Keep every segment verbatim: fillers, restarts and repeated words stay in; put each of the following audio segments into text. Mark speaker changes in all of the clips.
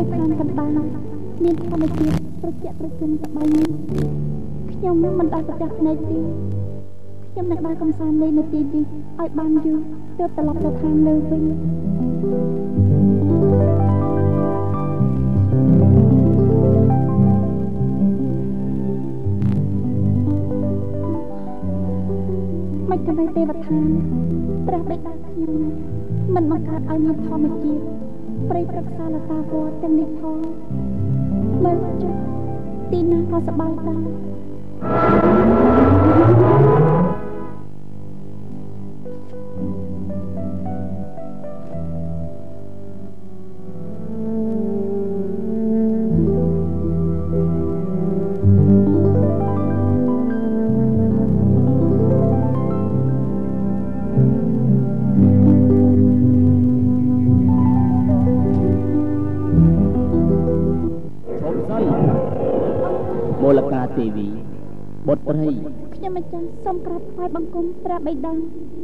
Speaker 1: ทางกันบ้างមានធម្មជាតិត្រជាក់ត្រជុំសប្បាយនេះខ្ញុំមិនដាច់ប្រចាំភ្នែកទេខ្ញុំនឹងដើរកំសាន្តលេងនៅទីនេះឲ្យបានយូរទើបត្រឡប់ទៅឋានលើវិញមិនកន្លែងទេវឋានព្រះបិតាខ្ញុំមិនបង្កើតឲ្យមានធម្មជាតិព្រៃព្រឹក្សាលតាវត្តទាំងនេះផងមើលចុះទីណាក៏សប្បាយដែរ
Speaker 2: ទេវីបុត្រី
Speaker 1: ខ្ញុំម្ចាស់សូមក្រាបថ្វាយបង្គំព្រះបិតា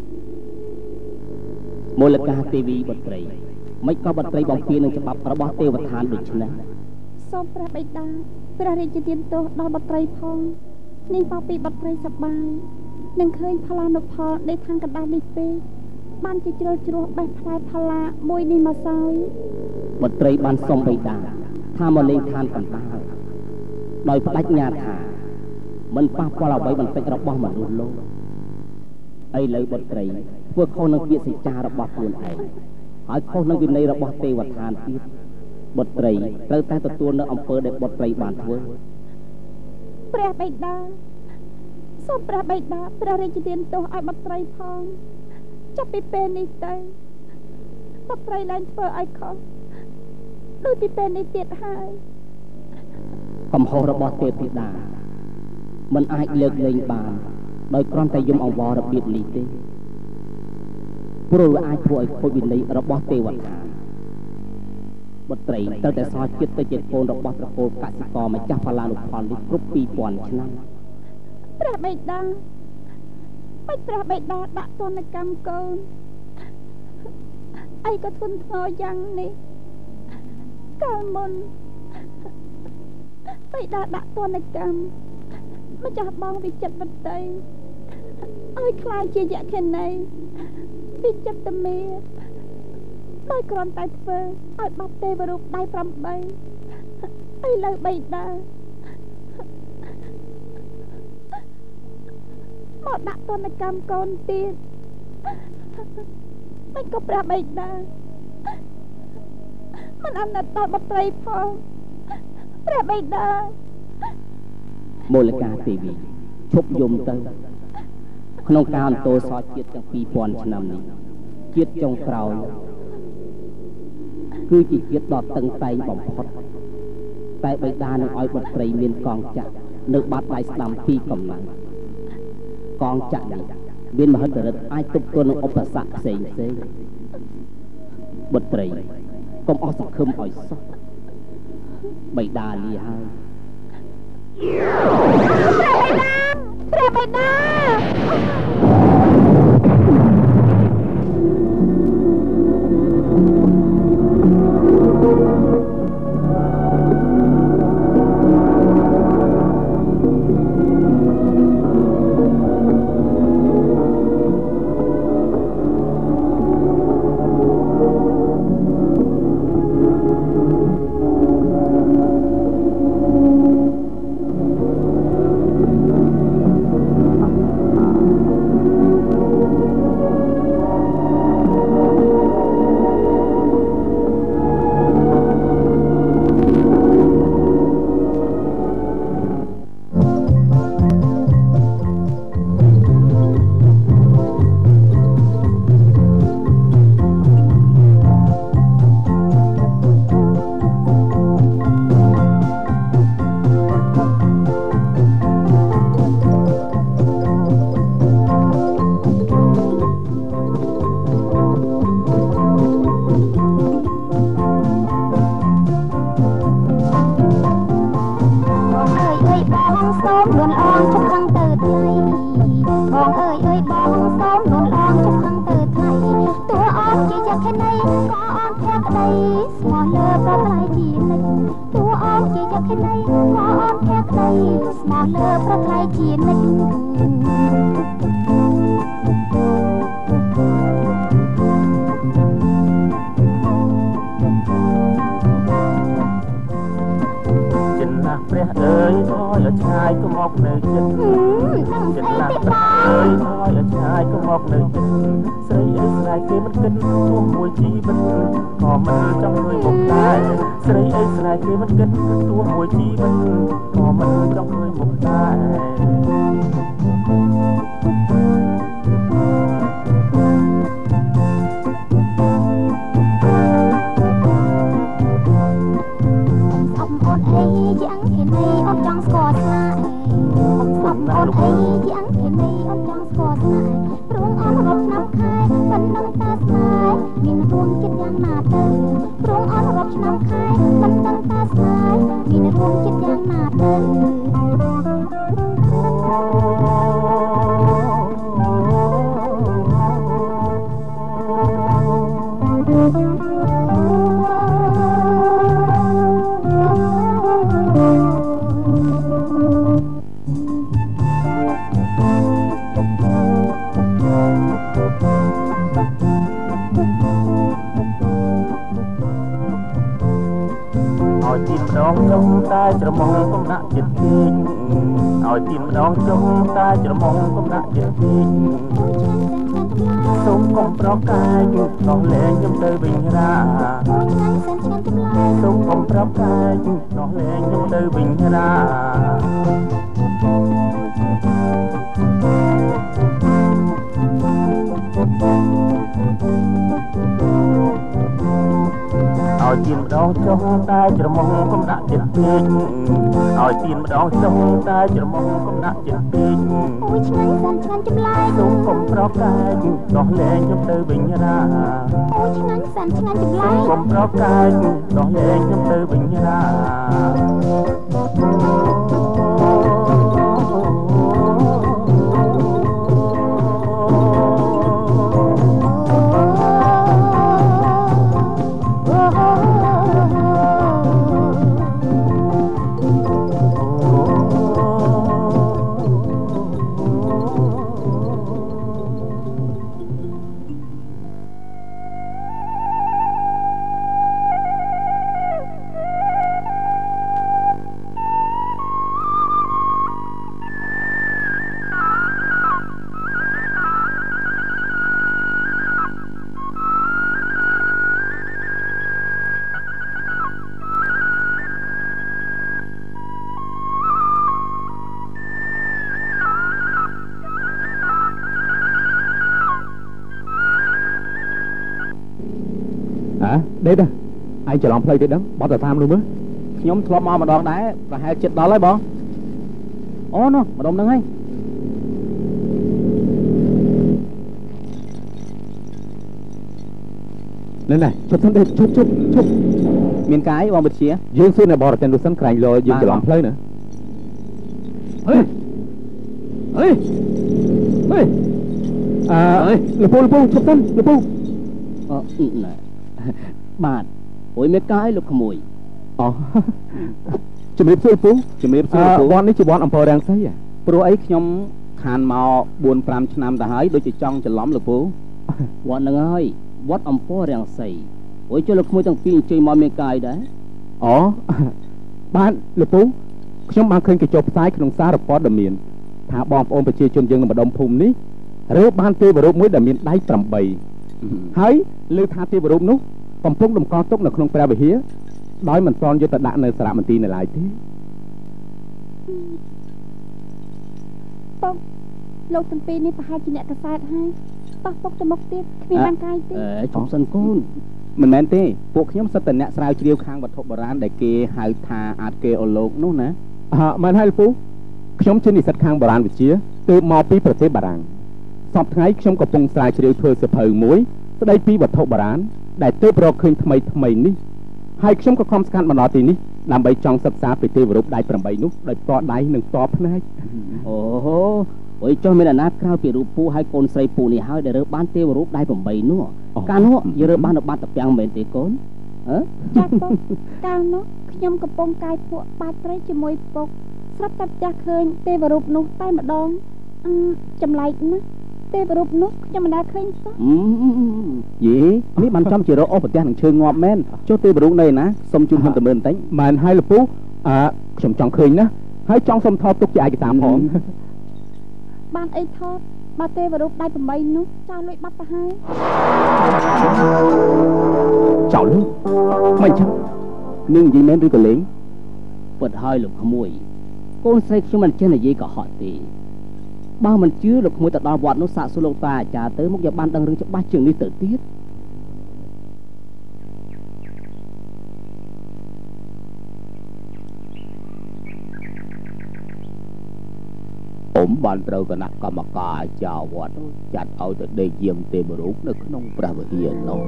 Speaker 2: មូលកាទេវីបុត្រីមិនក៏បុត្រីបំពេញនឹងច្បាប់របស់ទេវឋានដូច្នេះ
Speaker 1: សូមព្រះបិតាព្រះរាជទានទោសដល់បុត្រីផងនេះមកពីបុត្រីសប្បាយនឹងឃើញផលានុផលនៃខាងកណ្ដាលនេះពេកបានជាជ្រុលជ្រោះបេះផ្លែផល្លាមួយនេះមកសោយ
Speaker 2: បុត្រីបានសុំបិតាថាមកលេងឋានកណ្ដាលដោយបដិញ្ញាថាមិនប៉ះពាល់អ្វីបន្តិចរបស់មនុស្សលោកឥឡូវបុត្រីធ្វើខុសនឹងពាក្យសច្ចារបស់ខ្លួនឯងហើយខុសនឹងវិន័យរបស់ទេវឋានទៀតបុត្រីត្រូវតែទទួលនៅអំពើដែលបុត្រីបានធ្វើ
Speaker 1: ព្រះបិតាសូមព្រះបិតាព្រះរាជទានទោសឲ្យបុត្រីផងចាប់ពីពេលនេះទៅបុត្រីឡើងធ្វើឲ្យខុសដូចពីពេលនេះទៀតហើយ
Speaker 2: កំហុសរបស់ទេពធីតាមិនអាចលើកលែងបានដោយគ្រាន់តែយំអង្វររបៀបនេះទេព្រោះវាអាចធ្វើឲ្យខូចវិន័យរបស់ទេវតាបុត្រីត្រូវតែសោចិត្តទៅជាកូនរបស់ត្រកូលកសិករម្ចាស់ផលានុផលនេះគ្រប់ពីរពាន់ឆ្នាំ
Speaker 1: ព្រះបិតាមិនព្រះបិតាដាក់ទណ្ឌកម្មកូនអីក៏ធ្ងន់ធ្ងរយ៉ាងនេះកាលមុនបិតាដាក់ទណ្ឌកម្មម្ចាស់បងវិចិត្របន្តីឲ្យខ្លាចជាយក្ខិនីវិចិត្រមេដោយគ្រាន់តែធ្វើឲ្យបាត់ទេវរូបដៃប្រាំបីឥឡូវបិតាមកដាក់ទណ្ឌកម្មកូនទៀតមិនក៏ព្រះបិតាមិនអាណិតដល់បុត្រីផងព្រះបិតា
Speaker 2: មូលកាទេវីឈប់យំទៅក្នុងការអន្តោសោជាតិទាំងពីរពាន់ឆ្នាំនេះជាតិចុងក្រោយគឺជាជាតិដ៏តឹងតែងបំផុតតែបិតានឹងឲ្យបុត្រីមានកងចក្រនៅបាត់ដៃស្ដាំពីរកំណើតកងចក្រនេះមានមហិទ្ធិឫទ្ធិអាចទប់ទល់នឹងឧបសគ្គផ្សេងផ្សេងបុត្រីកុំអស់សង្ឃឹមឲ្យសោះបិតាលាហើយ
Speaker 1: ព្រះបិតាស្មោះលើប្រថ្លៃជានៃกแค่ไหนขออ่อนแค่ใดสมอเลิกประไกลเจียนนิด
Speaker 3: ព្រះអើយថយឲ្យឆ្ងាយក៏មកនៅចិត្តចិត្តណាស់ព្រះអើយថយឲ្យឆ្ងាយក៏មកនៅចិត្តស្រីអើយស្រីគេមិនគិតជួបមួយជីវិតក៏មិនចង់ឃើញមុខដែរស្រីអើយស្រីគេមិនគិតជួបមួយជីវិតក៏មិនចង់ឃើញមុខដែរ
Speaker 1: យ៉ាងគេនេះអត់ចង់ស្គាល់ស្នាអត់អត់អីយ៉ាងគេនេះអត់ចង់ស្គាល់ស្នាព្រោះអត់រត់ឆ្នាំខែមិនដឹងតាស្នេហ៍មានរួមចិត្តយ៉ាងណាទៅព្រោះអត់រត់ឆ្នាំខែមិនដឹងតាស្នេហ៍មានរួមចិត្តយ៉ាងណាទៅតែច្រមុះកំដាក់ចិត្តពេកឲ្យទៀនម្ដងចុះតែច្រមុះកំដាក់ចិត្តពេកសូមកុំប្រកាយនោះលែងខ្ញុំទៅវិញរាសូមកុំប្រកាយនោះលែងខ្ញុំទៅវិញរាឲ្យទៀនម្ដងចុះតែច្រមុះកំដាក់ចិត្តពេកឲ្យទៀនម្ដងចុះតែច្រមុះកំដាក់ចិត្តពេកអូយឆ្ងាញ់សាន់ឆ្ងាញ់ចម្លែកសូមកុំប្រកាយដោះលែងខ្ញុំទៅវិញរាអូយឆ្ងាញ់សាន់ឆ្ងាញ់ចម្លែកសូមកុំប្រកាយដោះលែងខ្ញុំទៅវិញរាដេកឯងច្រឡំផ្លូវទៅដឹងបត់ទៅតាមនោះមើលខ្ញុំធ្លាប់មកម្ដងដែរប្រហែលចិត្តដល់ហើយបងអូនោះម្ដុំហ្នឹងហើយណែណែជប់សិនដេកជប់ជប់ជប់មានកាយបងវិទ្យាយើងសួរនៅបរតិននោះសិនក្រែងលោយើងច្រឡំផ្លូវណាហេហេហេអើលពូលពូជប់សិនលពូអឺណែបាទអូយមេកាយលោកក្មួយអូជំរាបសួរពូជំរាបសួរពូវត្តនេះជាវត្តអំពើរាំងសីព្រោះអីខ្ញុំខានមកបួនប្រាំឆ្នាំទៅហើយដូចជាចង់ច្រឡំលោកពូវត្តហ្នឹងហើយវត្តអំពើរាំងសីអូយចុះលោកក្មួយទាំងពីរអញ្ជើញមកមេកាយដែរអូបាទលោកពូខ្ញុំបានឃើញគេចុះផ្សាយក្នុងសារព័ត៌មានថាបងប្អូនប្រជាជនយើងនៅម្ដុំភូមិនេះរើបានទេវរូបមួយដែលមានដៃប្រាំបីហើយលើថាទេវរូបនោះកំពុងតម្កល់ទុកនៅក្នុងព្រះវិហារដោយមិនទាន់យកទៅដាក់នៅសារមន្ទីរនៅឡើយទេពុកលោកទាំងពីរនេះប្រហែលជាអ្នកកសែតហើយតោះពុកទៅមុខទៀតគ្មានបានកាយទេ
Speaker 2: អេចំសិនកូនមិនមែនទេពួកខ្ញុំសិតតែអ្នកស្រាវជ្រាវខាងវត្ថុបុរាណដែលគេហៅថាអាតកេអូឡូកនោះណាអឺមិនហើយលោកពូខ្ញុំជានិស្សិតខាងបុរាណវិទ្យាទើបមកពីប្រទេសបារាំងសប្តាហ៍ថ្ងៃខ្ញុំកំពុងស្រាវជ្រាវធ្វើសៀវភៅមួយស្ដីពីវត្ថុបុរាណដែលទើបរកឃើញថ្មីថ្មីនេះហើយខ្ញុំក៏ខំស្កាត់មកដល់ទីនេះដើម្បីចង់សិក្សាពីទេវរូបដៃប្រាំបីនោះដោយផ្ទាល់ដៃនិងផ្ទាល់ភ្នែកអូអូយចុះមានអាណាក្រៅពីរូបពូហើយកូនស្រីពូនេះហើយដែលរើបានទេវរូបដៃប្រាំបីនោះកាលនោះយើងរើបាននៅបាត់តាពាំងមែនទេកូនអឺ
Speaker 1: ចាពុកកាលនោះខ្ញុំកំពុងកាយភក់បាច់ត្រីជាមួយពុកស្រាប់តែផ្ទះឃើញទេវរូបនោះតែម្ដងចម្លែកណាស់ទេវរូបនោះខ្ញុំមិនដែលឃើញសោះ
Speaker 2: យេនេះបានចំជារកអូប្រទះនឹងឈើងាប់មែនចុះទេវរូបនៅណាសុំជូនខ្ញុំទៅមើលបន្តិចមែនហើយលពូអើខ្ញុំចង់ឃើញណាហើយចង់សុំថតទុកជាឯកសារផង
Speaker 1: បានអីថតបើទេវរូបដៃប្របីនោះចោលលួចបាត់ទៅហើយ
Speaker 2: ចោលលុយមិនចឹងនឹងនិយាយមែនឬក៏លេងពិតហើយលោកក្មួយកូនស្រីខ្ញុំមិនចេះនិយាយកុហកទេបើមិនជឿលោកក្មួយទៅដល់វត្តនោះសាកសួរលោកតាអាចារ្យទៅមកយកបានដឹងរឿងច្បាស់ជាងនេះទៅទៀតអ៊ំបានត្រូវគណៈកម្មការអាចារ្យវត្តចាត់ឲ្យទៅដេកយាមទេវរូបនៅក្នុងព្រះវិហារនោះ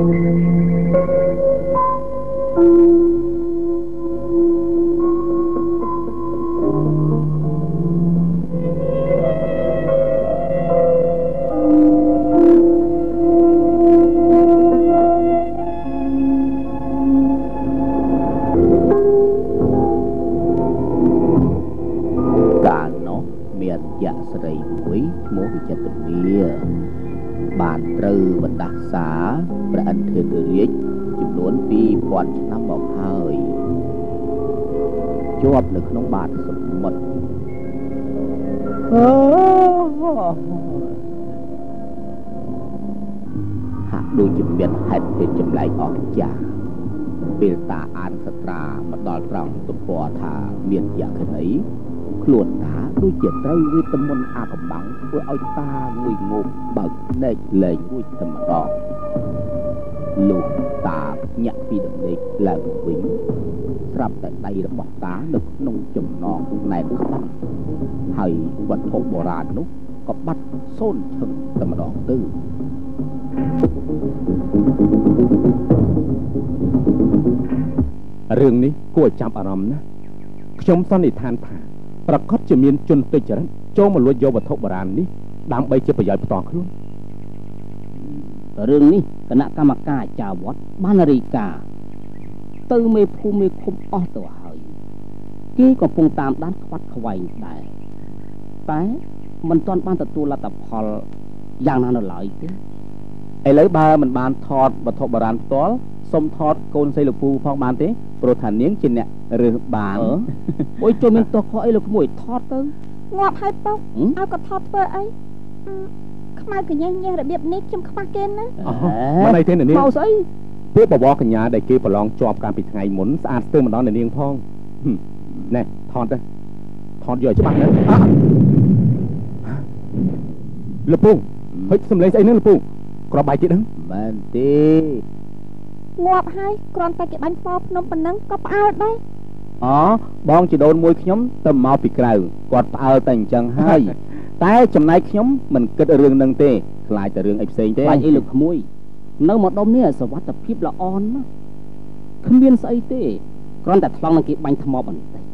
Speaker 2: បានត្រូវបណ្ដាសាព្រះអិនធិរាជចំនួនពីរពាន់ឆ្នាំមកហើយជាប់នៅក្នុងបាតសមុទ្រហាក់ដូចជាមានហេតុពេលចម្លែកអស្ចារ្យពេលតាអានសត្រាមកដល់ត្រង់ទំព័រថាមានយក្ខិនីខ្លួនតាដូចជាត្រូវវេទមន្តអាកំបាំងធ្វើឲ្យតាងុយងប់បើកដេកលែងមួយតែម្ដងលោកតាញាក់ពីដំណេកឡើងវិញស្រាប់តែដៃរបស់តានៅក្នុងចំណងណែនខ្លាំងហើយវត្ថុបុរាណនោះក៏បាត់សូន្យឈឹងតែម្ដងទៅរឿងនេះគួរឲ្យចាប់អារម្មណ៍ណាខ្ញុំសន្និដ្ឋានថាប្រកាសជាមានជនទុច្ចរិតចូលមកលួចយកវត្ថុបុរាណនេះដើម្បីជាប្រយោជន៍ផ្ទាល់ខ្លួនរឿងនេះគណៈកម្មការអាចារ្យវត្តបានរាយការណ៍ទៅមេភូមិមេឃុំអស់ទៅហើយគេកំពុងតាមដានខ្វាត់ខ្វែងដែរតែមិនទាន់បានទទួលលទ្ធផលយ៉ាងណានៅឡើយទេឥឡូវបើមិនបានថតវត្ថុបុរាណផ្ទាល់សុំថតកូនស្រីលោកពូផងបានទេព្រោះថានាងជាអ្នករើសបានអូយចូលមានទោះខុសអីលោកមួយថតទៅ
Speaker 1: ងាប់ហើយពុកឲ្យគាត់ថតធ្វើអីខ្មៅកញ្ញាញ៉េះរបៀបនេះខ្ញុំខ្វះគេណា
Speaker 2: មិនអីទេនាងមកស្អីពួកបវរកញ្ញាដែលគេប្រឡងជាប់កាលពីថ្ងៃមុនស្អាតស្ទើរម្ដងនាងផងណែថតទៅថតយកឲ្យច្បាស់ណាលោកពូហុចសំឡេងស្អីហ្នឹងលោកពូក្របបាយទៀតហ្នឹងមែនទេ
Speaker 1: ងាប់ហើយគ្រាន់តែគេបាញ់ប៉ភ្នំប៉ុណ្ណឹងក៏ផ្អើលដែរ
Speaker 2: អូបងជីដូនមួយខ្ញុំទៅមកពីក្រៅគាត់ផ្អើលតែអញ្ចឹងហើយតែចំណែកខ្ញុំមិនគិតរឿងហ្នឹងទេខ្លាចតែរឿងអីផ្សេងទេខ្លាចអីលោកក្មួយនៅម្ដុំនេះសុវត្ថិភាពល្អណាស់គ្មានស្អីទេគ្រាន់តែថ្លង់នឹងគេបាញ់ថ្មបន្តិច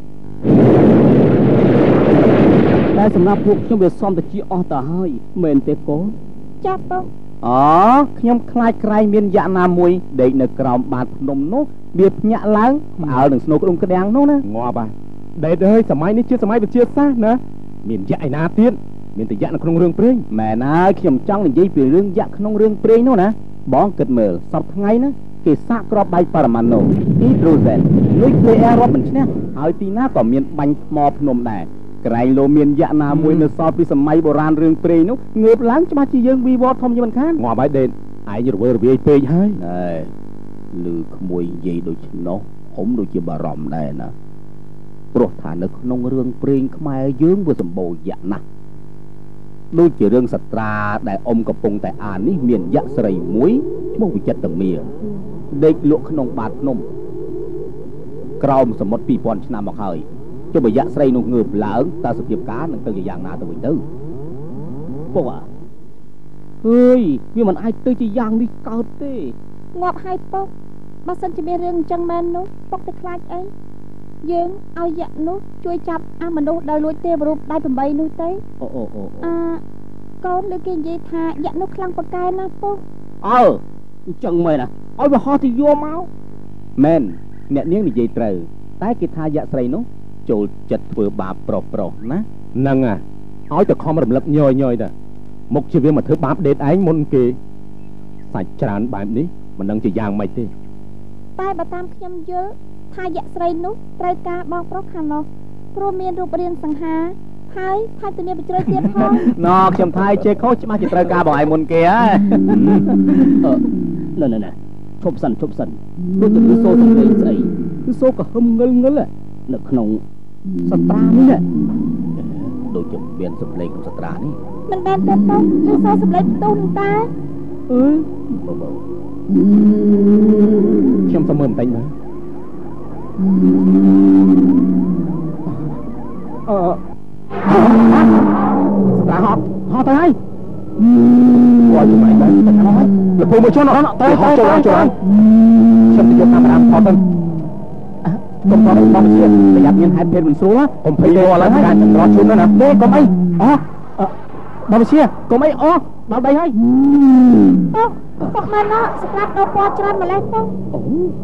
Speaker 2: តែសម្រាប់ពួកខ្ញុំវាសំទៅជាអស់ទៅហើយមែនទេកូន
Speaker 1: ចាប់ទៅ
Speaker 2: អូខ្ញុំខ្លាចក្រែងមានយៈណាមួយដេកនៅក្រោមបាតភ្នំនោះវាភ្ញាក់ឡើងផ្អើលនឹងស្នូក្ដុំក្ដាំងនោះណាងាប់ហើយដេកអើយសម័យនេះជាសម័យវិទ្យាសាស្ត្រណាមានយៈឯណាទៀតមានតែយៈនៅក្នុងរឿងព្រេងមែនហើយខ្ញុំចង់និយាយពីរឿងយៈក្នុងរឿងព្រេងនោះណាបងគិតមើលសពថ្ងៃណាគេសាកគ្រាប់បែកបរមាណូហីដ្រូសែនលុយលេអែរាប់មិនឈ្នះហើយទីណាក៏មានបាញ់ថ្មភ្នំដែរក្រែងលោមានយៈណាមួយនៅសល់ពីសម័យបុរាណរឿងព្រេងនោះងើបឡើងច្បាស់ជាយើងវិវត្តធំជាមិនខានងាប់ហើយដេតឯងរវើរវាយពេកហើយណែលឺក្មួយនិយាយដូចនោះខ្ញុំដូចជាបារម្ភដែរណាព្រោះថានៅក្នុងរឿងព្រេងខ្មែរយើងវាសម្បូរយៈណាស់ដូចជារឿងសត្រាដែលអ៊ំកំពុងតែអាននេះមានយៈស្រីមួយឈ្មោះវិចិត្រមាដេកលក់ក្នុងបាតភ្នំក្រោមសមុទ្រពីរពាន់ឆ្នាំមកហើយចុះបើយៈស្រីនោះងើបឡើងតើសភាពការនឹងទៅជាយ៉ាងណាទៅវិញទៅពុកអើយវាមិនអាចទៅជាយ៉ាងនេះកើតទេ
Speaker 1: ងាប់ហើយពុកបើសិនជាមានរឿងអញ្ចឹងមែននោះពុកទៅខ្លាចអីយើងឲ្យយៈនោះជួយចាប់អាមនុស្សដែលលួចទេវរូបដៃប្របីនោះទៅ
Speaker 2: អូអូអូ
Speaker 1: អាកូនលើគេនិយាយថាយៈនោះខ្លាំងប៉កែណាពុក
Speaker 2: អើអញ្ចឹងមែនណាឲ្យវាហោះទៅយកមកមែន
Speaker 4: អ្នកនាងនិយាយត្រូវតែគេថាយៈស្រីនោះចូលចិត្តធ្វើបាបប្រុសប្រុសណាហ្នឹងហ่ะឲ្យតែខំរំលឹកញយញយទៅមុខជាវាមកធ្វើបាបដេតឯងមុនគេសាច់ច្រើនបែបនេះមិនដឹងជាយ៉ាងម៉េចទេ
Speaker 1: តែបើតាមខ្ញុំយល់ថាយៈស្រីនោះត្រូវការបងប្រុសខាងនោះព្រោះមានរូបរាងសង្ហាហើយថែមទាំងមានបច្ចេកទៀតផង
Speaker 4: ណ៎ខ្ញុំថាជេខុសច្បាស់ជាត្រូវការបងឯងមុនគេហើយណ៎ណ៎ឈប់សិនឈប់សិនដូចជាសូសំឡេងស្អីគឺសូក៏ហឹមងឹលងឹលនៅក្នុងសត្រានេះដូចជាមានសំឡេងក្នុងសត្រានេះ
Speaker 1: មិនបានទេបងគឺសូសំឡេងទូនតា
Speaker 4: អឺខ្ញុំទៅមើលបន្តិចមើលអឺស្តាហត់ហត់ទៅហើយគាត់ទៅមិនបានទៅហើយលពូមកជន់អត់ទៅទៅចូលចូលខ្ញុំទៅយកកាមេរ៉ាថតទៅកុំបងបងជាប្រយ័ត្នមានហេតុភេទមិនស្រួលកុំភ័យវល់ឡើងការចម្រោះជុំណាទេកុំអីអូបងជាកុំអីអូដល់ដីហើយ
Speaker 1: ពុកពុកមកណោះស្រាប់ដល់ពណ៌ច្រើនម្លេះពុក
Speaker 4: អូ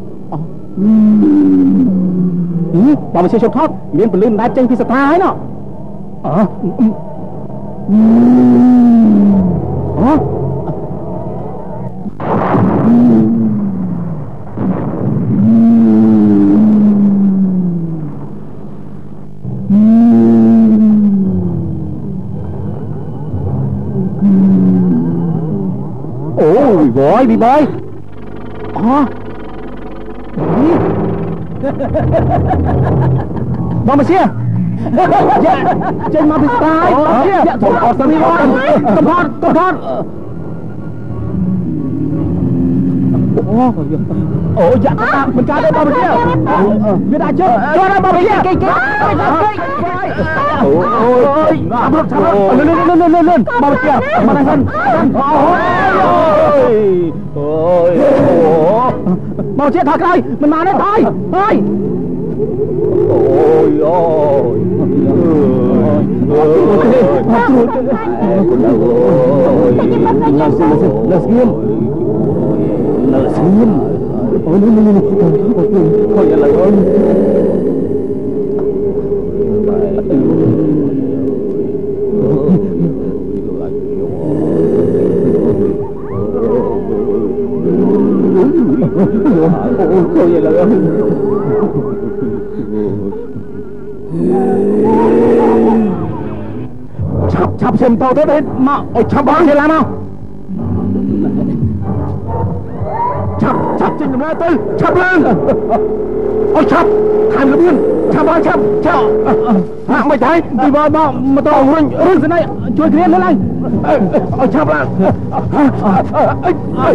Speaker 4: អូហីបងជាជប់ថតមានពលឿនដែរចេញពីសត្រាហើយណោះអូអូវ៉យប៊ីបយអូបងមកជាចេញមកពីស្តាយជាធំអត់ស្មីបងកំផត់កំផត់អូអូយ៉ាក់តាមិនកើតទេបងមកជាវាដាក់ជើងចូលដល់បងមកជាគេគេអូយអាប់រត់ឆាប់លឿនលឿនលឿនលឿនលឿនបងមកជាមកដល់សិនអូយអូយមកជាថយក្រោយមិនមកទេថយថយអូយអូយអូយអត់ជួយទេនៅស្ងៀមនៅស្ងៀមនៅស្ងៀមអូយនេះនេះនេះខូចឥឡូវអូយខូចឥឡូវឆាប់ឆាប់ខ្ញុំទៅទៅមកអុយឆាប់បងជាឡាមកឆាប់ឆាប់ចេញដំណើរទៅឆាប់ឡើងអុយឆាប់ខាងលឿនឆាប់បងឆាប់ឆាប់ហាក់មិនથાયទីវ៉ាមកមកទៅរុញរុញស្នេះជួយគ្នាលើឡើងអុយឆាប់ឡើងអុយ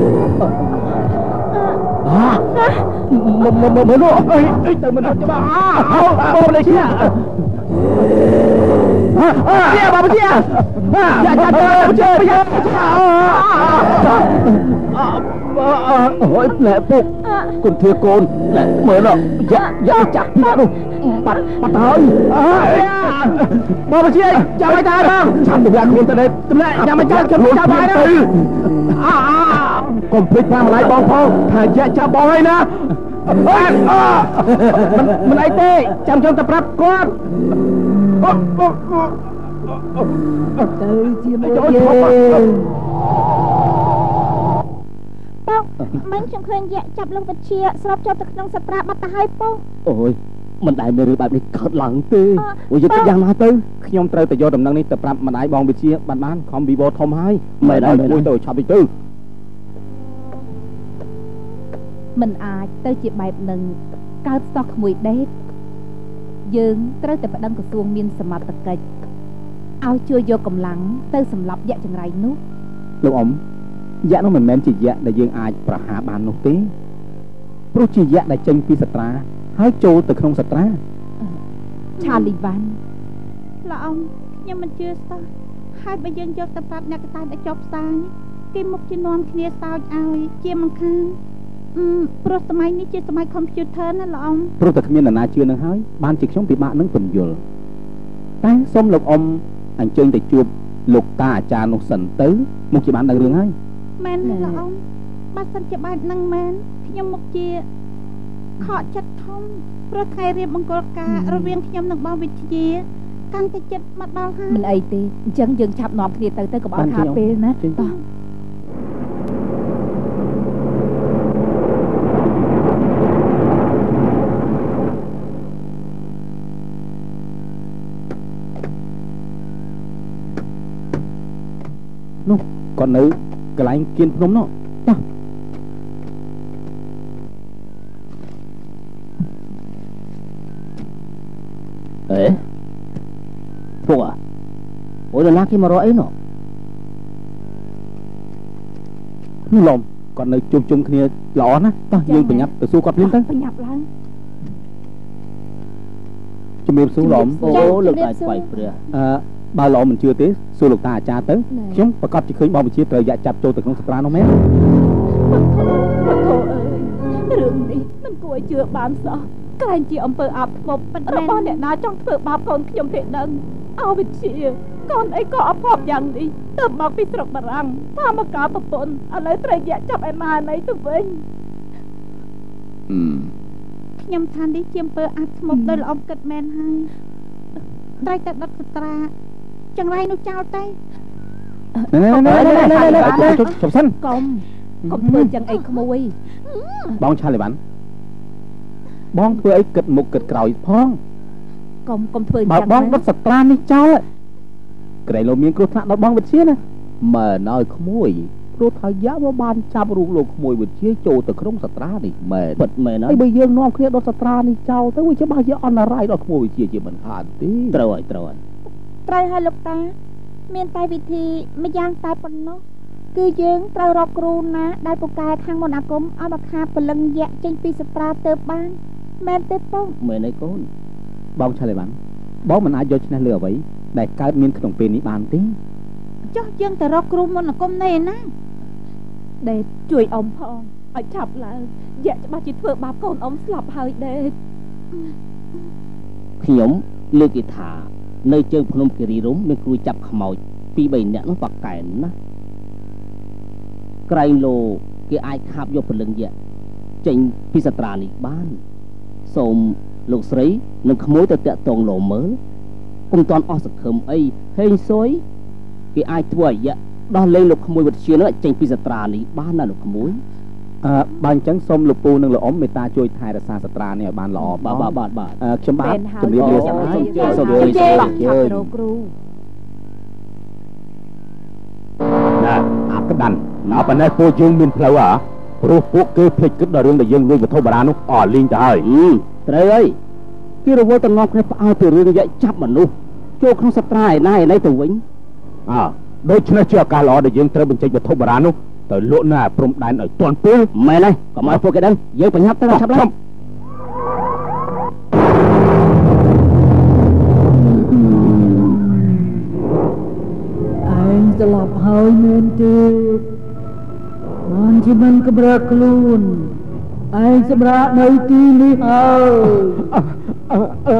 Speaker 4: មកមកមកនោះអីអីតែមិនច្បាស់អោអូលេជាជាបាបជាយ៉ាយ៉ាជាយ៉ាអូយណែពុកគុនធៀកូនណែមើលយ៉ាយ៉ាចាក់ពីនោះបាត់បាត់ហើយបាបជាចាំឲ្យតាបងចាំទៅវាខ្លួនទៅនេះតម្លែចាំមិនចាំខ្ញុំចាំហើយណាអើកុំភ្លេចថាម្លាយបងផងថាយ៉ាចាប់បងហើយណាបានអមិនអីទេចាំខ្ញុំទៅប្រាប់គាត់
Speaker 1: ទៅជាមួយយេប៉ុកមិនខ្ញុំឃើញយ៉ាចាប់លោកវិជាស្របជាប់ទៅក្នុងសត្រាបាត់ទៅហើយប៉ុក
Speaker 4: អូយមិនដែលមានរឿងបែបនេះកើតឡើងទេអូយយ៉ាងណាទៅខ្ញុំត្រូវទៅយកដំណឹងនេះទៅប្រាប់ម្ដាយបងវិជាបានបានខំវីវ៉ូធំហើយមិនឲ្យមួយទៅឆាប់ទៅ
Speaker 5: មិនអាចទៅជាបែបនឹងកើតសោះក្មួយដេតយើងត្រូវតែប្តឹងក្រសួងមានសមត្ថកិច្ចឲ្យជួយយកកម្លាំងទៅសម្លាប់យក្សចង្រៃនោះ
Speaker 4: លោកអ៊ំយក្សនោះមិនមែនជាយក្សដែលយើងអាចប្រហារបាននោះទេព្រោះជាយក្សដែលចេញពីសត្រាហើយចូលទៅក្នុងសត្រា
Speaker 5: ឆាលីវ៉ាន់
Speaker 1: លោកអ៊ំខ្ញុំមិនជឿសោះហើយបើយើងយកទៅប្រាប់អ្នកកតាដែលចុះផ្សាយគេមុខជានាំគ្នាសោចឲ្យជាមិនខានព្រោះសម័យនេះជាសម័យកុំព្យូទ័រណាលោកអ៊ំ
Speaker 4: ព្រោះតែគ្មាននរណាជឿនឹងហើយបានជាខ្ញុំពិបាកនឹងពន្យល់តែសូមលោកអ៊ំអញ្ជើញទៅជួបលោកតាអាចារ្យនោះសិនទៅមុខជាបានដឹងរឿងហើយ
Speaker 1: មែនលោកអ៊ំបើសិនជាបែបហ្នឹងមែនខ្ញុំមុខជាខកចិត្តធំព្រោះថ្ងៃរៀបមង្គលការរវាងខ្ញុំនិងបងវិទ្យាកាន់តែចិត្តមកដល់ហើយ
Speaker 5: មិនអីទេអញ្ចឹងយើងឆាប់នាំគ្នាទៅទៅកុំឲ្យខាតពេលណាតោះ
Speaker 4: នោះគាត់នៅកន្លែងគៀនភ្នំនោះចាអេពួកអាអូនណាគេមករកអីនោះនោះឡំគាត់នៅជុំជុំគ្នាល្អណាស់តោះយើងប្រញាប់ទៅសួរគាត់ភ្លាមទៅ
Speaker 5: ប្រញាប់ឡើង
Speaker 4: ជំរាបសួរឡំ
Speaker 2: អូលោកតាស្វ័យព្រះ
Speaker 4: អឺបើឡំមិនជឿទេសួរលោកតាអាចារ្យទៅខ្ញុំប្រកាសជាឃើញបងវិជាត្រូវយ៉ាក់ចាប់ចូលទៅក្នុងសត្រានោះមែន
Speaker 5: បងអើយរឿងនេះមិនគួរឲ្យជឿបានសោះក្រែងជាអំពើអាបធ្មប់របស់អ្នកណាចង់ធ្វើបាបកូនខ្ញុំទេដឹងអោវិជាកូនអីក៏អភ័ព្វយ៉ាងនេះទៅមកពីស្រុកបារាំងថាមកការប្រពន្ធឥឡូវត្រូវយ៉ាក់ចាប់ឯម៉ាណៃទៅវិញ
Speaker 1: ខ្ញុំថានេះជាអំពើអាបធ្មប់ដោយល្អគិតមែនហើយត្រូវតែដុតសត្រាចង្រៃនោះចោលទៅ
Speaker 4: ណែណែណែណែជប់សិនក
Speaker 5: ុំកុំធ្វើចឹងអីក្មួយ
Speaker 4: បងឆាលីវ៉ាន់បងធ្វើអីគិតមុខគិតក្រោយផង
Speaker 5: កុំកុំធ្វើចឹង
Speaker 4: បើបងដុតសត្រានេះចោលក្រែងលោកមានគ្រោះថ្នាក់ដល់បងវិទ្យាណាមើលឲ្យក្មួយព្រោះថាយ៉ាមកបានចាប់រូបលោកក្មួយវិទ្យាចូលទៅក្នុងសត្រានេះមែនពិតមែនហើយបើយើងនាំគ្នាដុតសត្រានេះចោលទៅវាច្បាស់ជាអន្តរាយដល់ក្មួយវិទ្យាជាមិនខានទេ
Speaker 2: ត្រូវហើយត្រូវហើយ
Speaker 1: ត្រូវហើយលោកតាមានតែវិធីម្យ៉ាងតែប៉ុណ្ណោះគឺយើងត្រូវរកគ្រូណាដែលពូកែខាងមន្តអាគមឲ្យមកខាពលឹងយៈចេញពីសត្រាទៅបានមែនទេបង
Speaker 2: មែនហើយកូន
Speaker 4: បងឆាលីវ៉ាន់បងមិនអាចយកឈ្នះលើអ្វីដែលកើតមានក្នុងពេលនេះបានទេ
Speaker 1: ចុះយើងទៅរកគ្រូមន្តអាគមនេះណា
Speaker 5: ដេតជួយអ៊ំផងឲ្យឆាប់ឡើងយៈច្បាស់ជាធ្វើបាបកូនអ៊ំស្លាប់ហើយដេត
Speaker 2: ខ្ញុំលើកគេថានៅជើងភ្នំគិរីរំមានគ្រូចាប់ខ្មោចពីរបីនាក់នោះបកកែនណាក្រែងលោគេអាចខាប់យកពលឹងយៈចេញពីសត្រានេះបានសូមលោកស្រីនិងក្មួយទៅតាក់ទងលោមើលកុំតាន់អស់សង្ឃឹមអីហេងសុយគេអាចធ្វើឲ្យយៈដោះលែងលោកក្មួយវិទ្យានោះចេញពីសត្រានេះបានណាលោកក្មួយ
Speaker 4: អឺបើអញ្ចឹងសូមលោកពូនិងលោកអ៊ំមេត្តាជួយថែរក្សាសត្រានេះឲ្យបានល្អ
Speaker 2: បាទបាទបាទបាទ
Speaker 4: អឺខ្ញុំបាទជំរាបលាសូម
Speaker 5: សូមជួយសូមជួយឆាប់រកគ្រូ
Speaker 4: ណាអាប់ក្តាន់ដល់ប៉ុណ្ណេះពួកយើងមានផ្លូវហ៎ព្រោះពួកគេភ្លេចគិតដល់រឿងដែលយើងលួចវត្ថុបុរាណនោះអស់លីងទៅហើយ
Speaker 2: ត្រូវហើយគេរវល់ទៅនាំគ្នាផ្អើលពីរឿងយកចាប់មនុស្សចូលក្នុងសត្រាឯណាឯណីទៅវិញ
Speaker 4: អើដូច្នេះជាឱកាសល្អដែលយើងត្រូវបញ្ចេញវត្ថុបុរាណនោះទៅលក់នៅព្រំដែនឲ្យទាន់ពេល
Speaker 2: មែនហើយកុំឲ្យពួកគេដឹងយើងប្រញាប់ទៅឆាប់ឡើង
Speaker 6: ឯងស្លាប់ហើយមែនទេបានជាមិនកម្រើកខ្លួនឯងសម្រាប់នៅទីនេះហើយ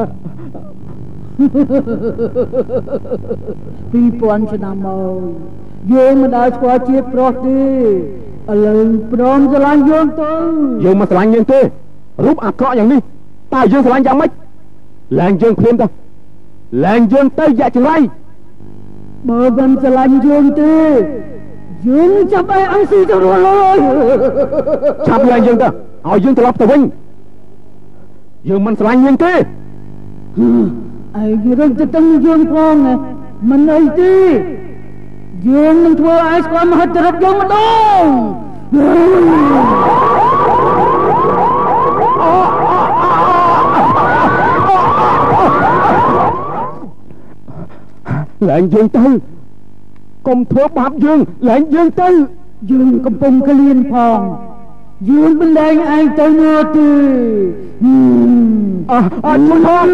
Speaker 6: ពីរពាន់ឆ្នាំមកយើងមិនដែលស្គាល់ជាតិប្រុសទេឥឡូវព្រមស្រឡាញ់យើងទៅ
Speaker 4: យើងមិនស្រឡាញ់យើងទេរូបអាក្រក់យ៉ាងនេះតើយើងស្រឡាញ់យ៉ាងម៉េចលែងយើងភ្លាមទៅលែងយើងទៅយ៉ាក់ចង្រៃ
Speaker 6: បើមិនស្រឡាញ់យើងទេយើងចាប់ឲ្យអង្គស៊ីទៅរលហើយ
Speaker 4: ឆាប់លែងយើងទៅឲ្យយើងត្រឡប់ទៅវិញយើងមិនស្រឡាញ់យើងទេ
Speaker 6: ឯងរឹងទៅទាំងយើងផងមិនអីទេយើងនឹងធ្វើឲ្យស្គាល់មហិទ្ធិឫទ្ធិយើងម្ដង
Speaker 4: លែងយើងទៅកុំធ្វើបាបយើងលែងយើងទៅ
Speaker 6: យើងកំពុងក្លៀនផងយើងមិនលែងឯងទៅnữaទេ
Speaker 4: អអជួយផង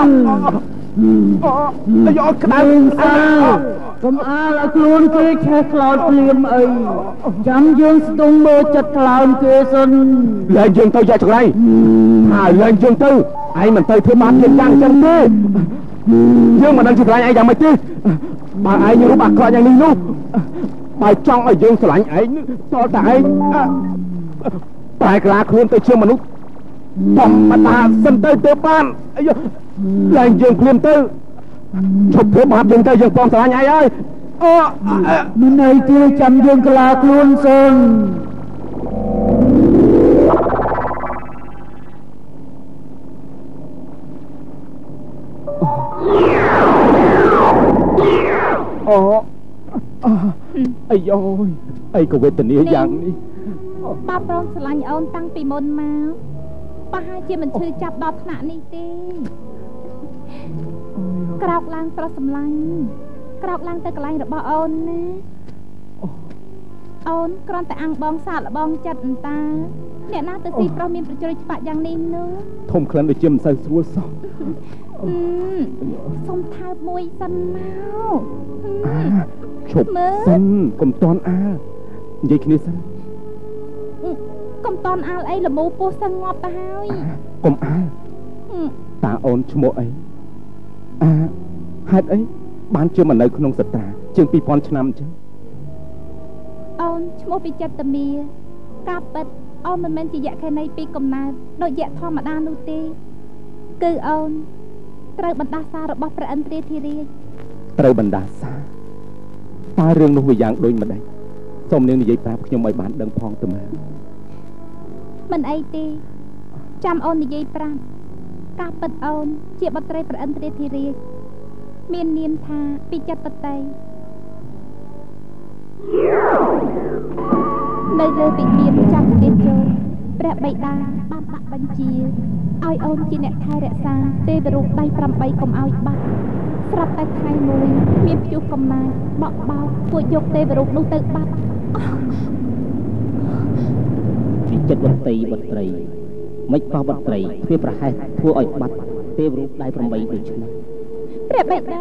Speaker 4: អាយក្តៅ
Speaker 6: សាកុំអាលឲ្យខ្លួនគេឆេះខ្លោចភ្លាមអីចាំយើងស្ទង់មើលចិត្តខ្លោនគេសិន
Speaker 4: លែងយើងទៅយ៉ាចង្រៃហើយលែងយើងទៅឯងមិនទៅធ្វើបាបយើងយ៉ាងចឹងទេយើងមិនដឹងជាស្រឡាញ់ឯងយ៉ាងម៉េចទេបើឯងរូបអាក្រក់យ៉ាងនេះនោះបើចង់ឲ្យយើងស្រឡាញ់ឯងតើតែឯងតែក្លាខ្លួនទៅជាមនុស្សបំបតាសិនទៅទៅបានអាយឡើងយើងព្រាមទៅឈប់ធ្វើបាបយើងទៅយើងពំស្រឡាញ់ឯងហើយអូ
Speaker 6: មិនអីទេចាំយើងក្លាខ្លួនសិន
Speaker 4: អូអាយអីក៏វេទនាយ៉ាងនេះ
Speaker 5: បាប្រងស្រឡាញ់អូនតាំងពីមុនមកប្រហែលជាមិនឈឺចាប់ដល់ថ្នាក់នេះទេក្រោកឡើងប្រសម្លាញ់ក្រោកឡើងទៅកន្លែងរបស់អូនណាអូនគ្រាន់តែអាំងបងសាកល្បងចិត្តអន្តាអ្នកណាទៅស៊ីប្រុសមានប្រជុយច្បាក់យ៉ាងនេះនោះ
Speaker 4: ធំក្លិនដូចជាមិនសូវស្រួលសោះ
Speaker 5: សុំថើបមួយសិនមក
Speaker 4: ឈប់សិនកុំតន់អាលនិយាយគ្នាសិនកុំ
Speaker 5: តន់អាលអីលមូពោះសឹងងាប់ទៅហើ
Speaker 4: យកុំអាលតាអូនឈ្មោះអីអាហេតុអីបានជាមកនៅក្នុងសត្រាជាងពីរពាន់ឆ្នាំអញ្ចឹង
Speaker 5: អូនឈ្មោះវិចិត្រមាការពិតអូនមិនមែនជាយក្ខិនីពីកំណើតដូចយក្ខធម្មតានោះទេគឺអូនត្រូវបណ្ដាសារបស់ព្រះឥន្ទ្រាធិរាជ
Speaker 4: ត្រូវបណ្ដាសាតើរឿងនោះវាយ៉ាងដូចម្ដេចសូមនាងនិយាយប្រាប់ខ្ញុំឲ្យបានដឹងផងទៅមើល
Speaker 5: មិនអីទេចាំអូននិយាយប្រាប់ការពិតអូនជាបុត្រីព្រះឥន្ទ្រាធិរាជមាននាមថាពិចិត្រតីនៅលើវិមានចាស់ទៀតចូលព្រះបិតាបានដាក់បញ្ជាឲ្យអូនជាអ្នកថែរក្សាទេវរូបដៃប្រាំបីកុំឲ្យបាត់ស្រាប់តែថ្ងៃមួយមានព្យុះកំណាចបក់បោកពួកយកទេវរូបនោះទៅបាត់
Speaker 2: វិចិត្របុត្រីបុត្រីមិនបោះបុត្រីធ្វើប្រហែសធ្វើឲ្យបាត់ទេវរូបដៃប្រាំបីដូចនេះ
Speaker 5: ព្រះបិតា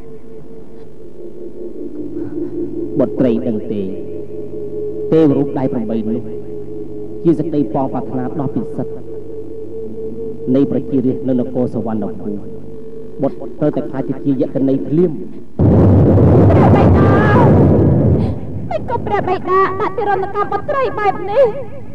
Speaker 2: បុត្រីដឹងទេទេវរូបដៃប្រាំបីនោះជាសេចក្តីប៉ងប្រាថ្នាដ៏ពិសិដ្ឋនៃប្រជារាស្ត្រនៅនគរសវណ្ណភូមិបុត្រត្រូវតែខ្លាចជាយក្ខនីភ្លាម
Speaker 5: ព្រះបិតាមិនក៏ព្រះបិតាដាក់ទារុណកម្មបុត្រីបែបនេះ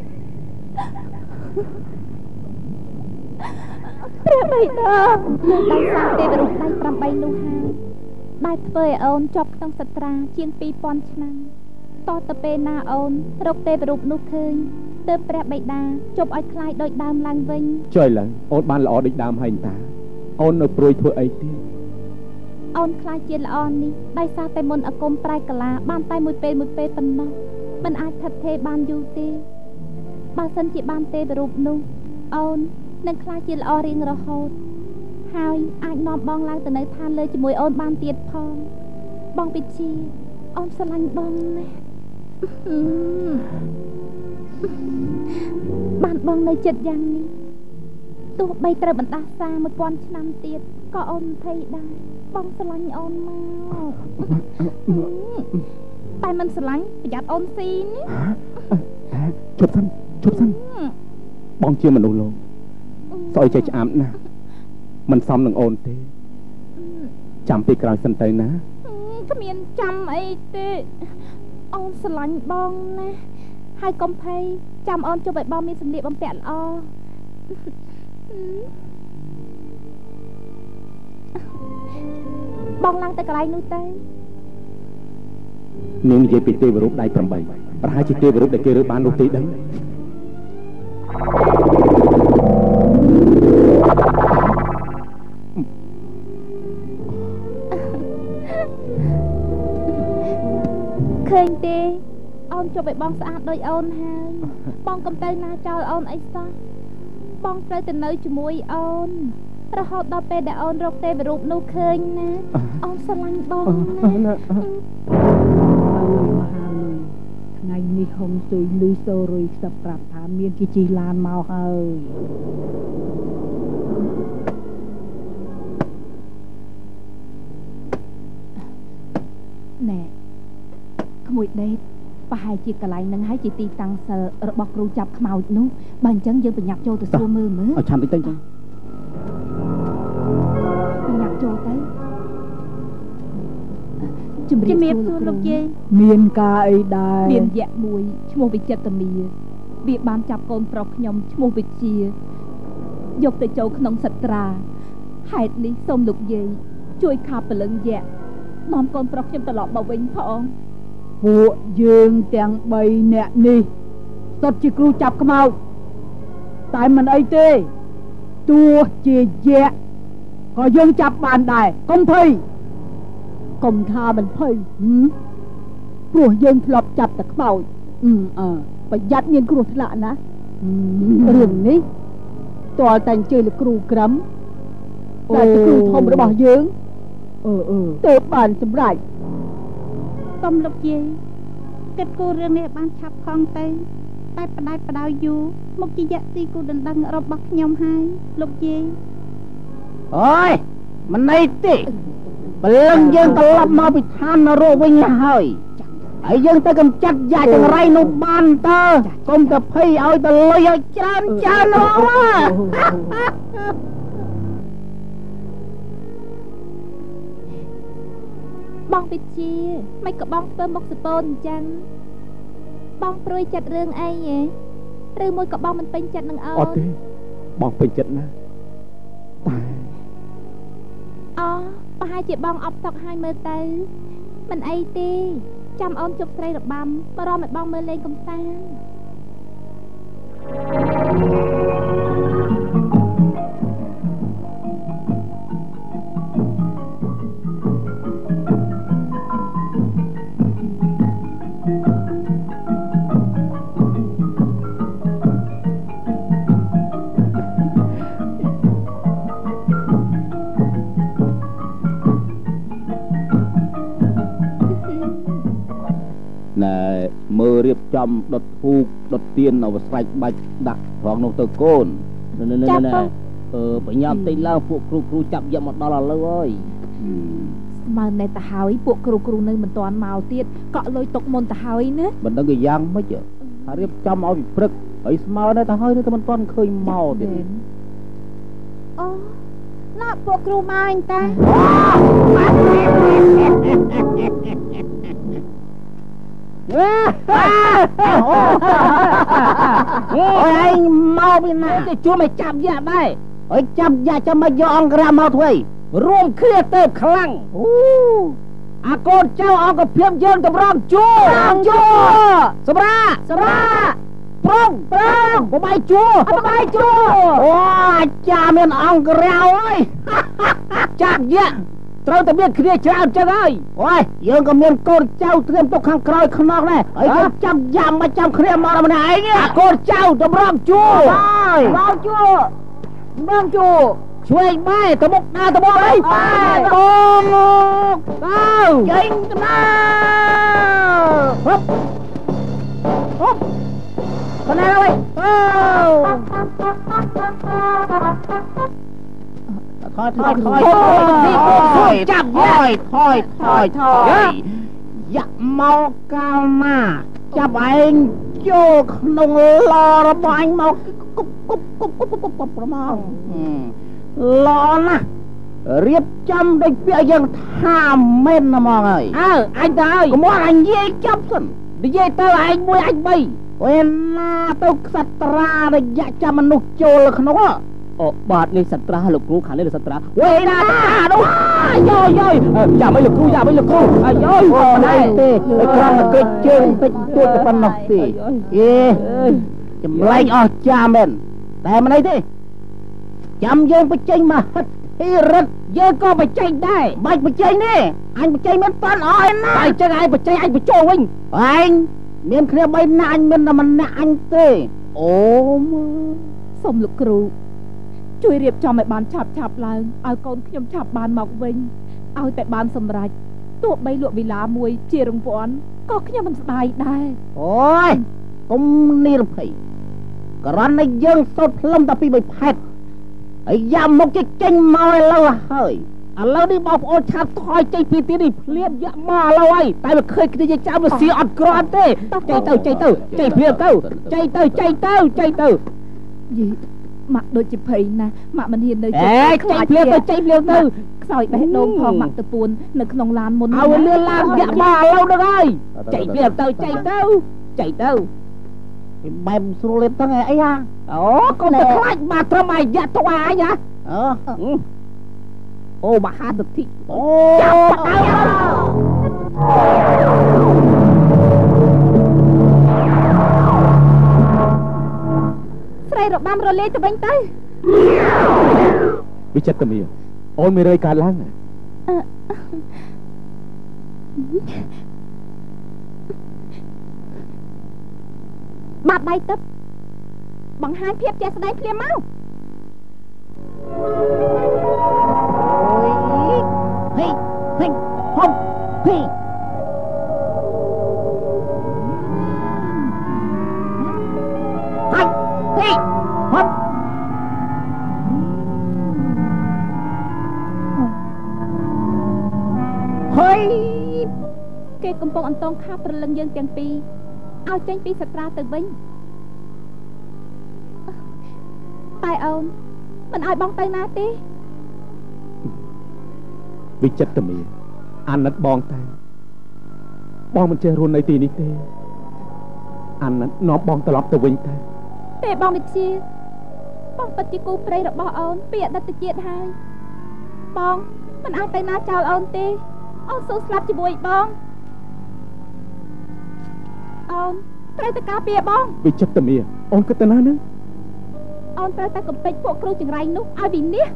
Speaker 5: ព្រះបិតាដោយសារទេវរូបដៃប្រាំបីនោះហើយដែលធ្វើឲ្យអូនជាប់ក្នុងសត្រាជាងពីរពាន់ឆ្នាំតទៅពេលណាអូនរកទេវរូបនោះឃើញទើបព្រះបិតាជប់ឲ្យคล้ายដូចដើមឡើងវិញ
Speaker 4: ចុយឡើងអូនបានល្អដូចដើមហើយតាអូននៅព្រួយធ្វើអីទៀត
Speaker 5: អូនคล้ายជាល្អនេះដោយសារតែមុនអាគមប្រែកាឡាបានតែមួយពេលមួយពេលប៉ុណ្ណោះមិនអាចថិតថេរបានយូរទេបើសិនជាបានទេវរូបនោះអូននឹងคล้ายជាល្អរៀងរហូតហើយអាចនាំបងឡើងទៅនៅឋានលើជាមួយអូនបានទៀតផងបងពិជាអូនស្រឡាញ់បងណាស់បានបងនៅចិត្តយ៉ាងនេះទោះបីត្រូវបណ្ដាសាមួយពាន់ឆ្នាំទៀតក៏អូនភ័យដែរបងស្រឡាញ់អូនមកតែមិនស្រឡាញ់ប្រយ័ត្នអូនស៊ីនេះ
Speaker 4: ជប់សិនជប់សិនបងជាមនុស្សលោកស្អុយចេះឆ្អាមណាស់មិនសមនឹងអូនទេចាំពេលក្រោយសិនទៅណា
Speaker 5: គ្មានចាំអីទេអូនស្រឡាញ់បងណាហើយកុំភ័យចាំអូនជប់ឲ្យបងមានសម្លៀកបំពាក់ល្អបងឡើងទៅកន្លែងនោះទៅ
Speaker 4: នាងនិយាយពីទេវរូបដៃប្រាំបីប្រហែលជាទេវរូបដែលគេរើបាននោះទេដឹង
Speaker 5: ឃើញទេអូនជប់ឲ្យបងស្អាតដូចអូនហើយបងកុំទៅណាចោលអូនអីសោះបងត្រូវទៅនៅជាមួយអូនរហូតដល់ពេលដែលអូនរកទេវរូបនោះឃើញណាអូនស្រឡាញ់បងណា
Speaker 6: ថ្ងៃនេះហុំស៊ុយលឺសូរុយខ្សឹបប្រាប់ថាមានគេជិះឡានមកហើយ
Speaker 5: ណែក្មួយដេតប្រហែលជាកន្លែងហ្នឹងហើយជាទីតាំងសិលរបស់គ្រូចាប់ខ្មោចនោះបើអញ្ចឹងយើងបញ្ញាប់ចូលទៅសួរមើលមើល
Speaker 2: ឲ្យឆាំតិចតិចចឹង
Speaker 5: បញ្ញាប់ចូលទៅជំរាបសួរលោកយាយ
Speaker 6: មានការអីដែរ
Speaker 5: មានយក្សមួយឈ្មោះវិចិត្រមាវាបានចាប់កូនប្រុសខ្ញុំឈ្មោះវិជាយកទៅចូលក្នុងសត្រាហេតុនេះសូមលោកយាយជួយខាប់ពលឹងយៈនាំកូនប្រុសខ្ញុំត្រឡប់មកវិញផង
Speaker 6: ពួកយើងទាំងបីនាក់នេះសុទ្ធជាគ្រូចាប់ខ្មោចតែមិនអីទេទោះជាយៈក៏យើងចាប់បានដែរកុំភ័យកុំថាមិនភ័យព្រោះយើងធ្លាប់ចាប់តែខ្មោចអឺប្រយ័ត្នមានគ្រោះថ្នាក់ណារឿងនេះតើតែអញ្ជើញលោកគ្រូក្រឹមតែគ្រូធំរបស់យើងអឺអឺទៅបានសម្រេច
Speaker 1: សុំលោកយាយគិតគូររឿងនេះបានឆាប់ផងទៅតែបដាយបដោយយូរមកជាយៈស៊ីគូដណ្ដឹងរបស់ខ្ញុំហើយលោកយាយ
Speaker 4: អូយមិនន័យទេព្រលឹងយើងត្រឡប់មកពីឋាននរកវិញហើយហើយយើងទៅកំចាត់យ៉ាចង្រៃនោះបានតើកុំទៅភ័យឲ្យទៅលុយឲ្យច្រើនច្រើននោះ
Speaker 1: បងវិជាមិនក៏បងធ្វើមុខសពូនអញ្ចឹងបងព្រួយចិត្តរឿងអីហ៎ឬមួយក៏បងមិនពេញចិត្តនឹងអូន
Speaker 4: អត់ទេបងពេញចិត្តណាស់តែ
Speaker 1: អូប្រហែលជាបងអបតុកឲ្យមើលទៅមិនអីទេចាំអូនជប់ស្រីរបាំបរំឲ្យបងមើលលេងកំសាន្ត
Speaker 4: មើលរៀបចំដុតធូបដុតទៀននៅស្រេចបាច់ដាក់ត្រង់នោះទៅកូនណែណែណែអឺបញ្ញាប់តិចឡើងពួកគ្រូគ្រូចាប់យកមកដល់ឥឡូវអើយ
Speaker 5: ស្មើតែទៅហើយពួកគ្រូគ្រូនៅមិនទាន់មកទៀតកក់លុយទុកមុនទៅហើយណា
Speaker 4: មិនដឹងគេយ៉ាងម៉េចថារៀបចំឲ្យពីព្រឹកហើយស្មើនៅទៅហើយនៅតែមិនទាន់ឃើញមកទៀត
Speaker 1: អូណាស់ពួកគ្រូមកអញតា
Speaker 4: អូយឯងមកពីណាទៅជួមកចាប់យ៉ាដែរអើយចាប់យ៉ាចាំមកយកអង្គរាមកធ្វើរួមគ្នាទៅខ្លាំងអូអាកូនចៅអង្គភាពយើងតម្រង់ជួជួសម្រាប់សម្រាប់ប្រងប្រងបបាយជួបបាយជួអូអាចាមានអង្គរាអើយចាប់យ៉ាត្រូវតែមានគ្នាច្រើនចឹងហើយអូយយើងក៏មានកូនចៅត្រៀមទុកខាងក្រោយខ្នងដែរហើយយើងចាប់យ៉ាមកចាំគ្នាមកម្នាក់ឯងអាកូនចៅតម្រង់ជួហើយតម្រង់ជួតម្រង់ជួជួយបែទៅមុខដើរទៅមុខអីបែទៅមុខទៅចេញទៅណាហប់ហប់កណ្ដាលអើយអូថយថយថយថយចាប់ថយថយថយថយយ៉ាក់មកកាលណាចាប់ឯងចូលក្នុងឡរបស់អញមកគប់គប់គប់គប់គប់គប់ប្រមកឡណារៀបចំដូចពាក្យយើងថាមែនហ្មងហើយអើអញទៅហើយកុំមកអញនិយាយចប់សិននិយាយទៅឯងមួយអញបីអូយណាទៅខ្សត្រារយៈចាំមនុស្សចូលក្នុងអូបាទនេះសត្រាលោកគ្រូខាងនេះសត្រាវេណាតានោះយោយោយ៉ាមិនលោកគ្រូយ៉ាមិនលោកគ្រូអាយោមិនដែរទេគ្រាន់តែគេជើងតិចតួចតែប៉ុណ្ណោះទេអេចម្លែកអស់ចាមែនតែមិនអីទេចាំយើងបញ្ចេញមកហិតហេរិតយើងក៏បញ្ចេញដែរបាច់បញ្ចេញទេអញបញ្ចេញមិនតាន់អស់ឯណាតែអញ្ចឹងឯងបញ្ចេញអញបញ្ចូលវិញឯងមានគ្នាបីណាអញមានតែម្នាក់អញទេអូមើ
Speaker 5: សូមលោកគ្រូជួយរៀបចំឲ្យបានឆាប់ឆាប់ឡើងឲ្យកូនខ្ញុំឆាប់បានមកវិញឲ្យតែបានសម្រេចទោះបីលក់វិឡាមួយជារង្វាន់ក៏ខ្ញុំមិនស្ដាយដែរ
Speaker 4: អូយកុំនិរភ័យក្រណតែយើងសូត្រផ្លឹមតែពីបីផែតហើយយ៉ាមុខគេចេញមកឥឡូវហើយឥឡូវនេះបងប្អូនឆាប់ថយចេញពីទីនេះភ្លាមយ៉ាមកឥឡូវហើយតែមិនឃើញគ្នាចាំវាសៀអត់ក្រាន់ទេចេញទៅចេញទៅចេញភ្លាមទៅចេញទៅចេញទៅចេញទៅ
Speaker 5: យីម៉ាក់ដូចជាភ័យណាស់ម៉ាក់មិនហ៊ាននៅ
Speaker 4: ជិតខ្លាចភ្លាមទៅចេញភ្លាមទៅ
Speaker 5: ខ្សោយបេះដូងផងម៉ាក់ទៅពួននៅក្នុងឡានមុន
Speaker 4: ឲ្យលឿនឡើងយ៉ាក់មកឥឡូវនឹងហើយចេញភ្លាមទៅចេញទៅចេញទៅ
Speaker 2: បែបស្រួលលេបទាំងអីហ่าអូកូនទៅខ្លាចបាទត្រឹមអាយៈទៅអាយណាអឺអូមហាទិដ្ឋិអូចាប់បដៅស្រីរបាំរលាយទៅវិញទៅវិចិត្រមីអូនមានរយកើតឡើងណាបាត់ដៃទឹកបង្ហាញភាពជាក់ស្ដែងភ្លាមមកហេហេហុំហេហេហេហុំហើយគេកំពុងអន្តងខាព្រលឹងយើងទាំងពីរឲ្យចេញពីសត្រាទៅវិញតែអូនមិនឲ្យបងទៅណាទេវិចិត្រមីអាណិតបងតែបងមិនចេះរស់នៅទីនេះទេអាណិតនាំបងត្រឡប់ទៅវិញតែទេបងវិជាបងពិតជាគូព្រៃរបស់អូនពីអតីតជាតិហើយបងមិនអាចទៅណាចោលអូនទេអូនស៊ូស្លាប់ជាមួយបងអូនត្រូវទៅការពារបងវិចិត្រមីអូនគិតទៅណាហ្នឹងអូនត្រូវតែកំពេចពួកគ្រូចង្រៃនោះឲ្យវិនិច្ឆ័យ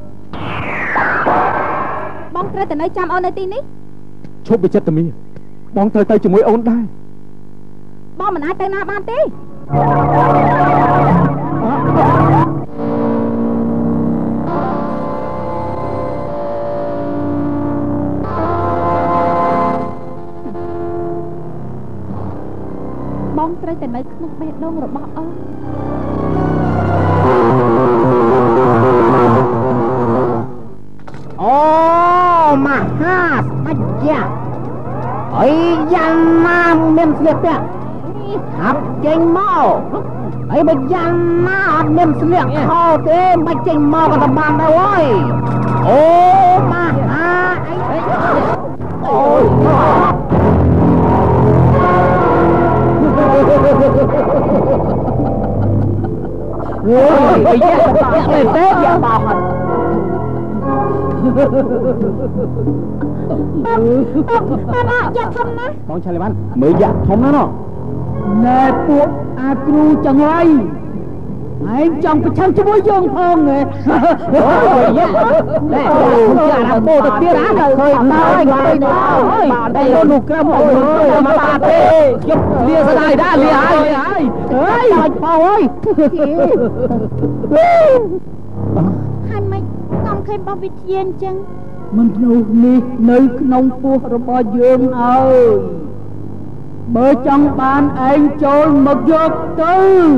Speaker 2: បងត្រូវតែនៅចាំអូននៅទីនេះឈប់វិចិត្រមីបងត្រូវទៅជាមួយអូនដែរបងមិនអាចទៅណាបានទេបងត្រូវតែនៅក្នុងបេះដូងរបស់អូនអូមហាស្ដេចយ៉ាអីយ៉ាងណាមានស្លៀកពាក់ហាប់ចេញមកអីបើយ៉ាងណាអត់មានស្លៀកខោទេមិនចេញមកក៏ទៅបានដែរអើយអូមហាអីអូយអូយអីយ៉ាតែតែយ៉ាបោះបងយ៉ាធំណាបងឆាលីវ៉ាន់មើលយ៉ាធំណាស់ណែពួកអាគ្រូចង្រៃឯងចង់ប្រឆាំងជាមួយយើងផងហ៎អូយយ៉ាណែចារ៉ាបូទៅទៀតណាឃើញហើយហើយបានតែលោកក្រមអូយមកបាត់ទេយកលាស្ដាយដែរលាហើយលាហើយអើយបាច់បោអើយហាន់មិនកំឃើញបងវិធានចឹងមិននោះនេះនៅក្នុងពោះរបស់យើងហើយបើចង់បានឯងចូលមកយកទៅ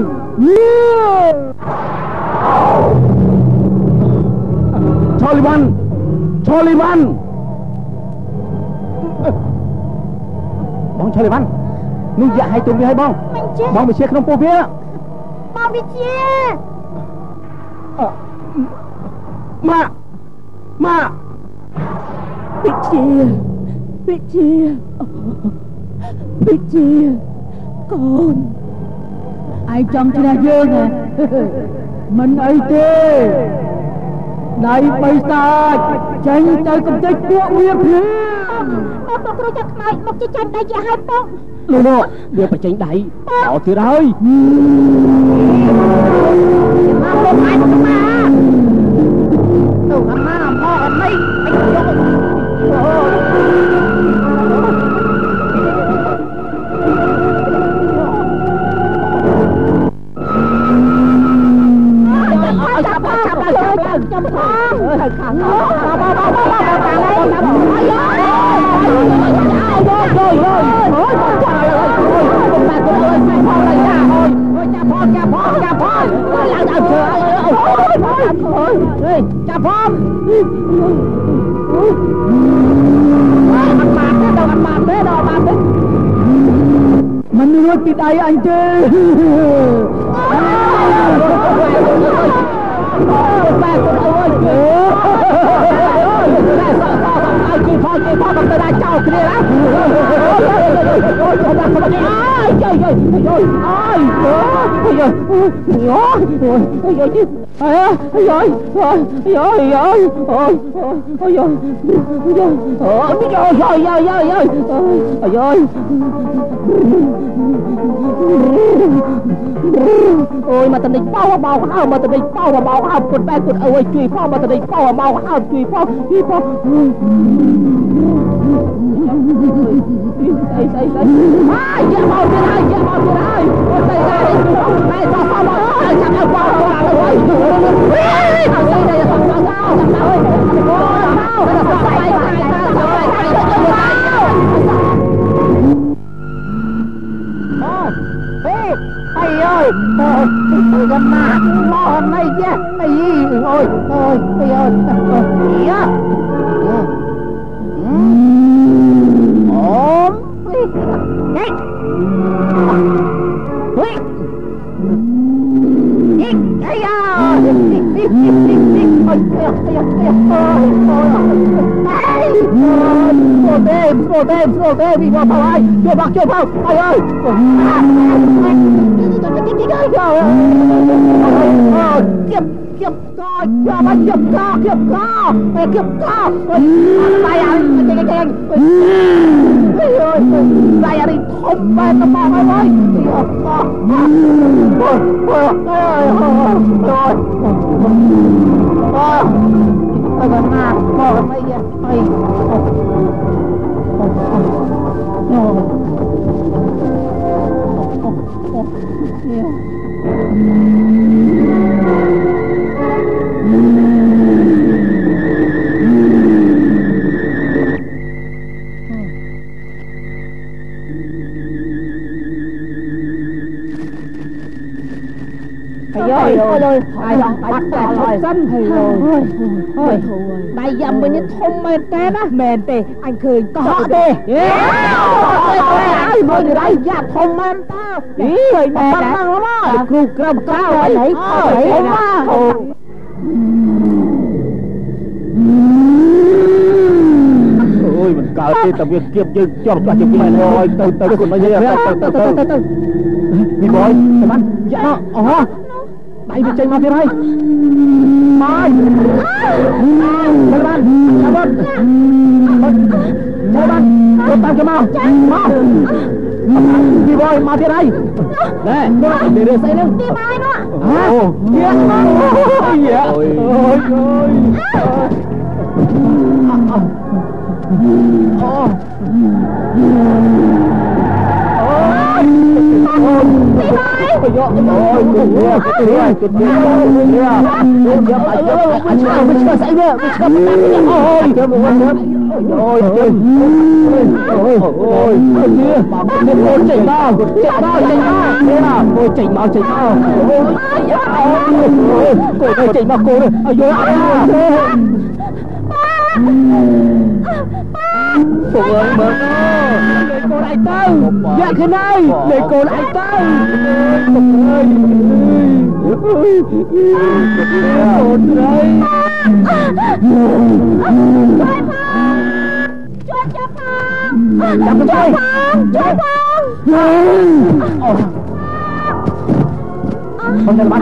Speaker 2: ឆូលីវ៉ាន់ឆូលីវ៉ាន់បងឆូលីវ៉ាន់នោះយ៉ាឲ្យទុំវាឲ្យបងបងវិជាក្នុងពោះវាបងវិជាម៉ាក់ម៉ាក់វិជាវិជាវិជាកូនឯងចង់ឈ្នះយើងហ៎មិនអីទេដៃបិសាចចេញទៅកំទេចពួកវាភ្លាមបងបងគ្រូចាក់ខ្មោចមកចេញដៃជាឲ្យបងលោកនោះវាបញ្ចេញដៃបោទៀតហើយមកបងឯងមកមកទៅអាម៉ាអអត់នេះអញយកចាប់ចាប់ចាប់ចាប់ផងទៅខាងនោះបោបោបោបោតាមឯងអាយយោយោយោយោអូយចាលើអូយខ្ញុំតែទៅអើយមិនផងឡើយចាអូយចាប់ផងចាប់ផងចាប់ផងឡើងដល់ជើអូយអូយអូយចាប់ផងអត់បានទេដល់អត់បានទេដល់អត់បានទេមិនរួចពីដៃអញទេបែកអូយអូយតែសោះសោះអើយជួយផងជួយផងមិនទៅដល់ចោលគ្នាណាអូយខ្ញុំដាក់ខ្ញុំនេះអើយយយយយយអើយយយយយយយយយយអើយយយយយអូយអូយយយអូយយយយយយយយអូយមកតនិចបោបោហើមកតនិចបោបោហើពុតបែកពុតអើយជួយផងមកតនិចបោបោហើជួយផងជួយផងអីស្អីស្អីអាយយ៉ាមកទៀតហើយយ៉ាមកទៀតហើយអូស្អីដែរតែបោបោហើយចាំឲ្យបោបោហើយអើយអត់ស្អីដែរចាំដល់ចាំដល់ចាំដល់អូបោបោស្អីដែរស្អីដែរស្អីដែរអូ ơi ơi tôi gần mà lo này chứ này gì ôi ôi ôi ơi gì á ốm cái ui cái à vô thêm vô thêm vô thêm đi vào ai vô bạc vô vào ai ơi kiếp kiếp co cho bắt kiếp co kiếp co kiếp co tay anh cái cái cái ơi tay anh đi thùng bên nó mong ơi ơi ôi ôi ôi rồi ôi ôi gần mà bỏ cái gì ôi Ôi ôi ôi ai bắt bắt bắt xanh thì rồi ôi đây dầm bên những thùng mệt té đó mệt tê anh khơi có tê ai mới từ đây ra thùng mệt tao ý người mệt lắm á cục cầm cao ấy đấy không á ôi mình cào tê tập việc kiếp chứ cho cho chụp mày rồi từ từ còn nói gì từ từ từ từ từ đi boy các bạn dạ ó đây bị chạy mà thế này mai các bạn các bạn các bạn một tay cho mau mau đi boy mà thế này nè để để xây lên đi mai nữa hả kia ôi ôi ôi ôi đi mai ôi ôi cái gì cái gì anh sao mình chưa xảy ra ôi cái một con nữa ôi ôi ôi ôi kia ôi chảy bao chảy bao chảy bao thế nào ôi chảy bao chảy bao ôi cô ơi chảy bao cô ơi ôi cô ơi mơ để cô lại tao dạ thế này để cô lại tao ơi một đây chơi cho con cho con chơi chơi con con đừng bắt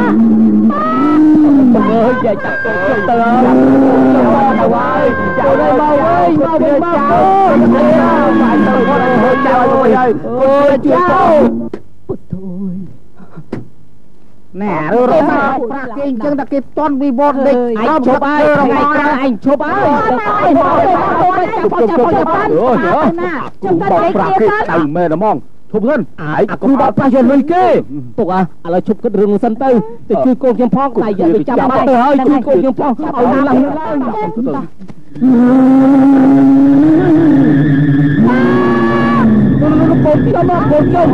Speaker 2: ơi về chặt tôi từ đâu ơi chào đây mau ơi mau đi mau phải từ con ơi chào tôi ơi ôi chào thôi nè rồi sao kinh chân ta kịp toàn vi bọt địch anh chụp ai anh chụp ai anh chụp ai mê nó mong chụp thân ai cũng bảo ta giờ lui kê tục à là chụp cái rừng sân tư để chui cô kiếm phong này giờ bị chạm bắt từ hơi chui cô kiếm phong ở đây là một cái nó một cái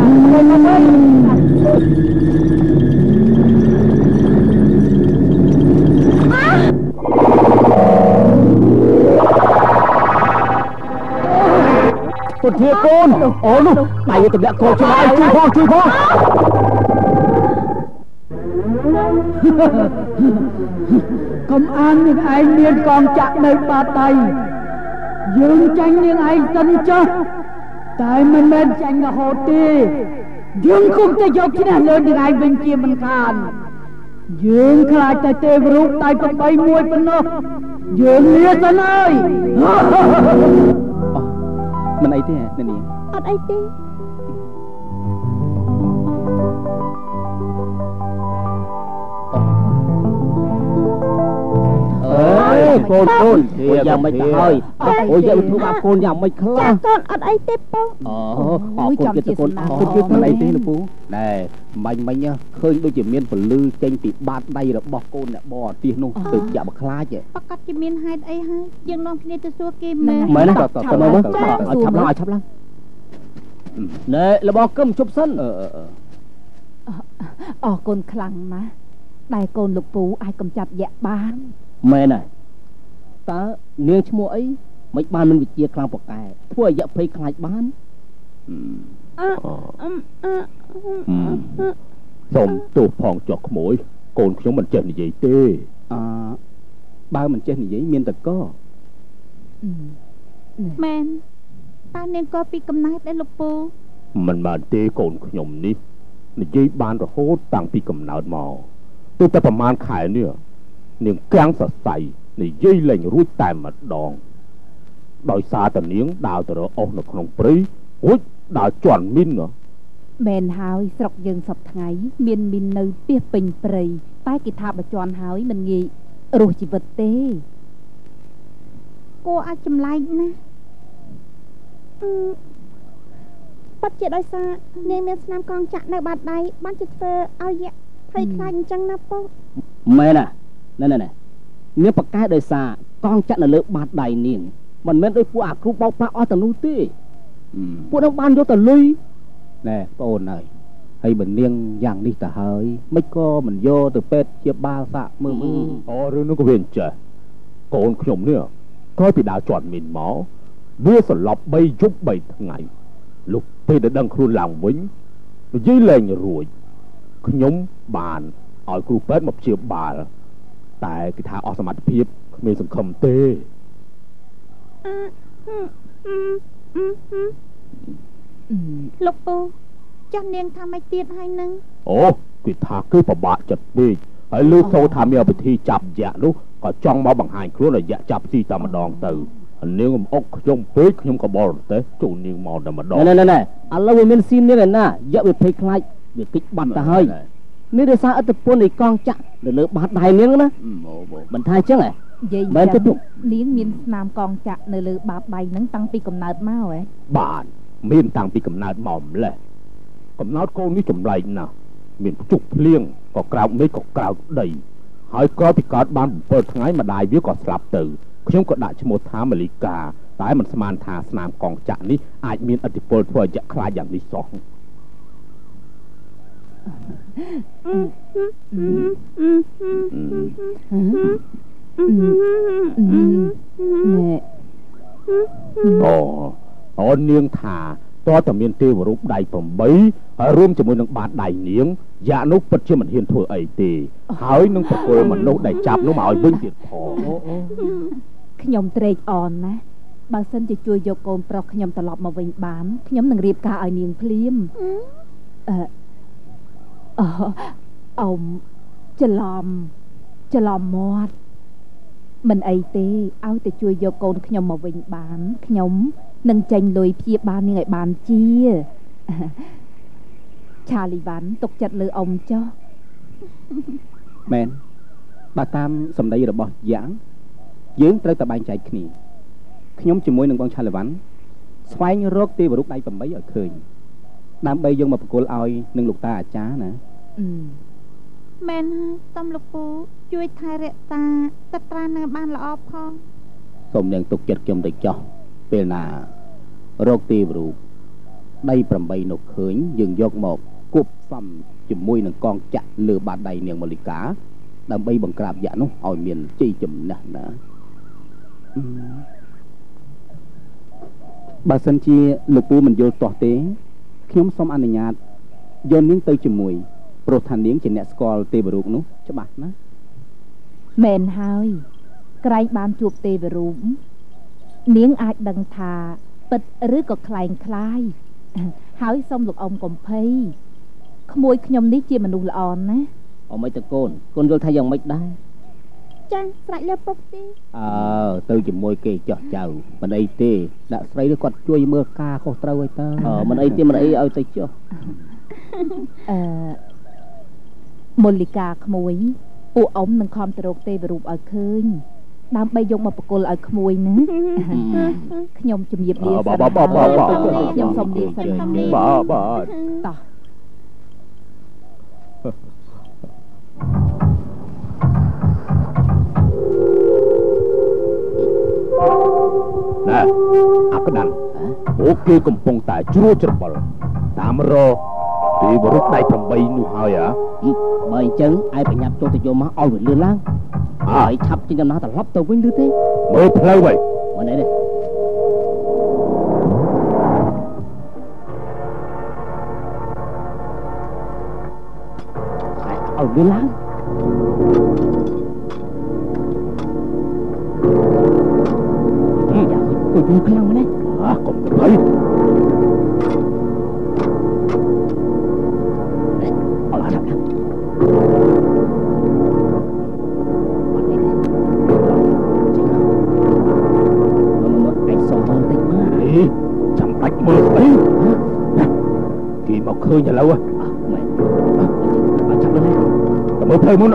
Speaker 2: một thia con ố luôn mày tập lẹ cô cho ai chui phong chui phong
Speaker 6: công an những ai miên con chặt nơi ba tay យើងចាញ់នាងឯងសិនចុះតែមិនមែនចាញ់រហូតទេយើងគុំតែយកឈ្នះលើនាងឯងវិញជាមិនខានយើងខ្លាចតែទេវរូបតែប្របីមួយប៉ុណ្ណោះយើងលាសិនហើយ
Speaker 4: មិនអីទេអ្នកនាង
Speaker 1: អត់អីទេ
Speaker 2: អើយកូនកូនយ៉ាងមិនទៅហើយអូយយើងធ្វើបាបកូនយ៉ាងមិនខ្លះ
Speaker 1: កូនអត់អីទេពូ
Speaker 2: អូអរគុណចិត្តកូនអរគុណចិត្តមិនអីទេលោកពូណែបាញ់មិញឃើញដូចជាមានពលឺចេញពីបាតដៃរបស់កូនអ្នកបរទេសនោះទើបចាក់មកខ្លាច
Speaker 1: ប្រកាសជាមានហេតុអីហើយយើងនាំគ្នាទៅសួរគេមែន
Speaker 2: មែនណាតើមើលឲ្យឆាប់ឡើងឲ្យឆាប់ឡើងណែរបស់កឹមជប់សិនអឺ
Speaker 5: អរគុណខ្លាំងណាស់ដែលកូនលោកពូអាចកំចាត់យៈបាន
Speaker 2: មែនហើយតើនាងឈ្មោះអីមិនបានមានវិជាខ្លាំងប៉កែធ្វើឲ្យយៈភ័យខ្លាចបាន
Speaker 1: អឺអឺ
Speaker 3: សូមទោសផងចុះក្មួយកូនខ្ញុំមិនចេះនិយាយទេ
Speaker 2: អឺបើមិនចេះនិយាយមានតក
Speaker 1: មែនតើនាងក៏ពីកំណើតដែរលោកពូ
Speaker 3: មិនបានទេកូនខ្ញុំនេះនិយាយបានរហូតតាំងពីកំណើតមកទើបតែប្រហែលខែនេះនាងកាំងសរសៃនិយាយលេងរួចតែម្ដងដោយសារតែនាងដើរទៅរកអស់នៅក្នុងព្រៃរួចដើរជន់មីន
Speaker 5: មែនហើយស្រុកយើងសពថ្ងៃមានមីននៅពីពេញព្រៃតែគេថាបើជន់ហើយមិនងាយរស់ជីវិតទេ
Speaker 1: គួរអាចចម្លែកណាស់ប៉ាត់ជាដោយសារនាងមានស្នាមកងចាក់នៅបាតដៃបានជាធ្វើឲ្យយៈភ័យខ្លាចអញ្ចឹងណាពូ
Speaker 2: មែនណាណែណែនាងប្រកែកដោយសារកងចាក់នៅលើបាតដៃនាងមិនមែនដោយពួកអាគ្រូបោកប្រាស់អស់ទាំងនោះទេពួកនឹងបានយកទៅលុយ
Speaker 4: ណែបងអូនហើយហើយបើនាងយ៉ាងនេះទៅហើយមិនក៏មិនយកទៅពេទ្យជាបាលសាក់មើលមើល
Speaker 3: អូរឿងនោះក៏វាអញ្ចេះកូនខ្ញុំនេះក្រោយពីដើរជន់មីនមកវាសន្លប់បីយប់បីថ្ងៃលុះពេលដែលដឹងខ្លួនឡើងវិញនិយាយលែងរួចខ្ញុំបានឲ្យគ្រូពេទ្យមកព្យាបាលតែគេថាអស់សមត្ថភាពគ្មានសង្ឃឹមទេ
Speaker 1: លោកពូចាស់នាងថាម៉េចទៀតហើយនឹង
Speaker 3: អូគេថាគឺពិបាកចិត្តពេកហើយលើសូថាមានពិធីចាប់យៈនោះក៏ចង់មកបង្ហាញខ្លួនឲ្យយៈចាប់ស៊ីតែម្ដងទៅនាងអុកខ្ញុំពេកខ្ញុំក៏បរទេចូលនាងមកតែម្ដង
Speaker 2: ណែណែណែឥឡូវវាមានស៊ីននាងឯណាយៈវាភ័យខ្លាចវាគិចបាត់ទៅហើយនេះដោយសារឥទ្ធិពលនៃកងចាក់នៅលើបាតដៃនាងណាមិនថាអញ្ចឹងហ៎
Speaker 5: និយាយទៅនាងមានស្នាមកងចាក់នៅលើបាតដៃហ្នឹងតាំងពីកំណើតមកហ៎
Speaker 3: បាទមានតាំងពីកំណើតមកម្លេះកំណើតកូននេះចម្លែកណាស់មានភ្ជុកភ្លៀងក៏ក្រោកមេឃក៏ក្រោកដីហើយក្រោយពីកើតបានbảyថ្ងៃម្ដាយវាក៏ស្លាប់ទៅខ្ញុំក៏ដាក់ឈ្មោះថាម៉ាលីកាតែមិនស្មានថាស្នាមកងចាក់នេះអាចមានឥទ្ធិពលធ្វើឲ្យយៈខ្លាចយ៉ាងនេះសោះអូអូនាងថាតើតើមានទេវរូបដៃប្រាំហើយរួមជាមួយនឹងបាតដៃនាងយ៉ានោះពិតជាមិនហ៊ានធ្វើអីទេហើយនឹងប្រគល់មនុស្សដែលចាប់នោះមកឲ្យវិញទៀតផង
Speaker 5: ខ្ញុំត្រេកអរណាស់បើសិនជាជួយយកកូនប្រុសខ្ញុំត្រឡប់មកវិញបានខ្ញុំនឹងរៀបការឲ្យនាងភ្លាមអឺអឺអ៊ំច្រឡំច្រឡំមាត់មិនអីទេឲ្យតែជួយយកកូនខ្ញុំមកវិញបានខ្ញុំនឹងចេញលុយព្យាបាលនាងឲ្យបានជាឆាលីវ៉ាន់ទុកចិត្តលើអ៊ំចុះ
Speaker 4: មែនបើតាមសម្ដីរបស់យ៉ាងយើងត្រូវតែបែងចែកគ្នាខ្ញុំជាមួយនឹងបងឆាលីវ៉ាន់ស្វែងរកទេវរូបដៃប្រាំឲ្យឃើញដើម្បីយកមកប្រគល់ឲ្យនឹងលោកតាអាចារ្យណា
Speaker 1: មែនហើយតំលោកពូជួយថែរក្សាទឹកត្រានៅបានល្អផង
Speaker 4: សូមនាងទុកចិត្តខ្ញុំទៅចោះពេលណារកទេវរូបដៃប្រាំនោះឃើញយើងយកមកគប់សំជាមួយនឹងកងចាក់លើបាតដៃនាងម៉ាលីកាដើម្បីបង្ក្រាបយៈនោះឲ្យមានជ័យជំនះណាបើសិនជាលោកពូមិនយល់ទាស់ទេខ្ញុំសូមអនុញ្ញាតយកនាងទៅជាមួយព្រោះថានាងជាអ្នកស្គាល់ទេវរូបនោះច្បាស់ណា
Speaker 5: មែនហើយក្រែងបានជួបទេវរូបនាងអាចដឹងថាពិតឬក៏คล้ายคล้ายហើយសូមលោកអ៊ំកុំភ័យក្មួយខ្ញុំនេះជាមនុស្សល្អណាស់
Speaker 2: អមិនទៅកូនកូនយល់ថាយ៉ាងម៉េចដែរ
Speaker 1: ចាស្រេចលើពុកទេ
Speaker 2: អើទៅជាមួយគេចោះចៅមិនអីទេដាក់ស្រីឬគាត់ជួយមើលការខុសត្រូវឲ្យតើអឺមិនអីទេមិនអីឲ្យទៅចុះ
Speaker 5: អឺមូលិកាក្មួយពួកអ៊ំនឹងខំទៅរកទេវរូបឲ្យឃើញដើម្បីយកមកប្រគល់ឲ្យក្មួយណាខ្ញុំជំរាបលាសិនខ្ញុំសូមលាសិន
Speaker 4: បាទបាទ
Speaker 5: តោះ
Speaker 4: ណែអាក្តាន់ពួកគេកំពុងតែជ្រួលច្របល់តាមរកទេវរូបដៃប្រាំបីនោះហើយហ៎
Speaker 2: បើអញ្ចឹងឯងប្រញាប់ចូលទៅយកមកឲ្យវាលឿនឡើងហើយឆាប់ចេញដំណើរត្រឡប់ទៅវិញឬទេ
Speaker 4: មើលផ្លូវវិញ
Speaker 2: មកនេះនេះឲ្យលឿនឡើងយ៉ាទៅយូរខ្លាំងម្ល៉េះ
Speaker 4: អើកុំទៅហើយឃើញឥឡូវ
Speaker 2: មែនអត់ចាប់ទៅ
Speaker 4: មើលផ្លូវមុន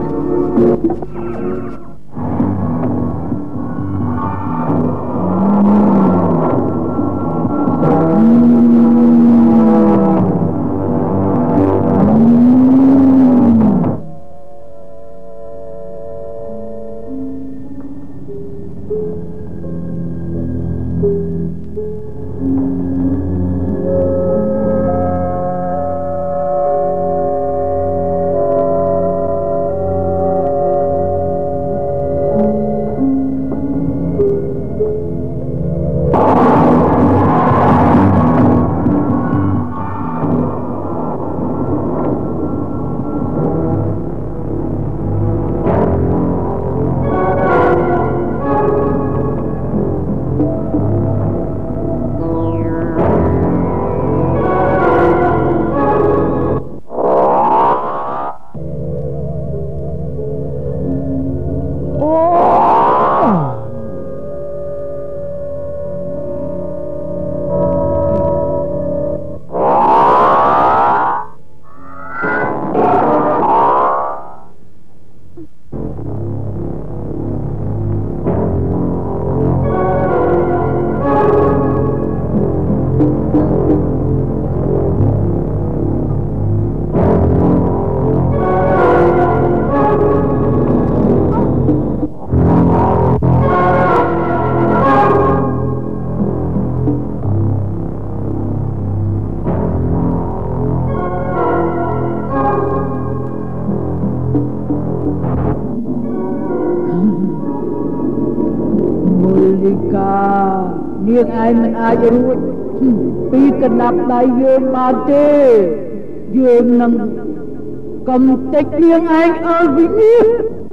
Speaker 4: នាងឯងមិនអាចរួចពីកណ្ដាប់ដៃយើងបានទេយើងនឹងកំទេចនាងឯងឲ្យវិញ្ញាណ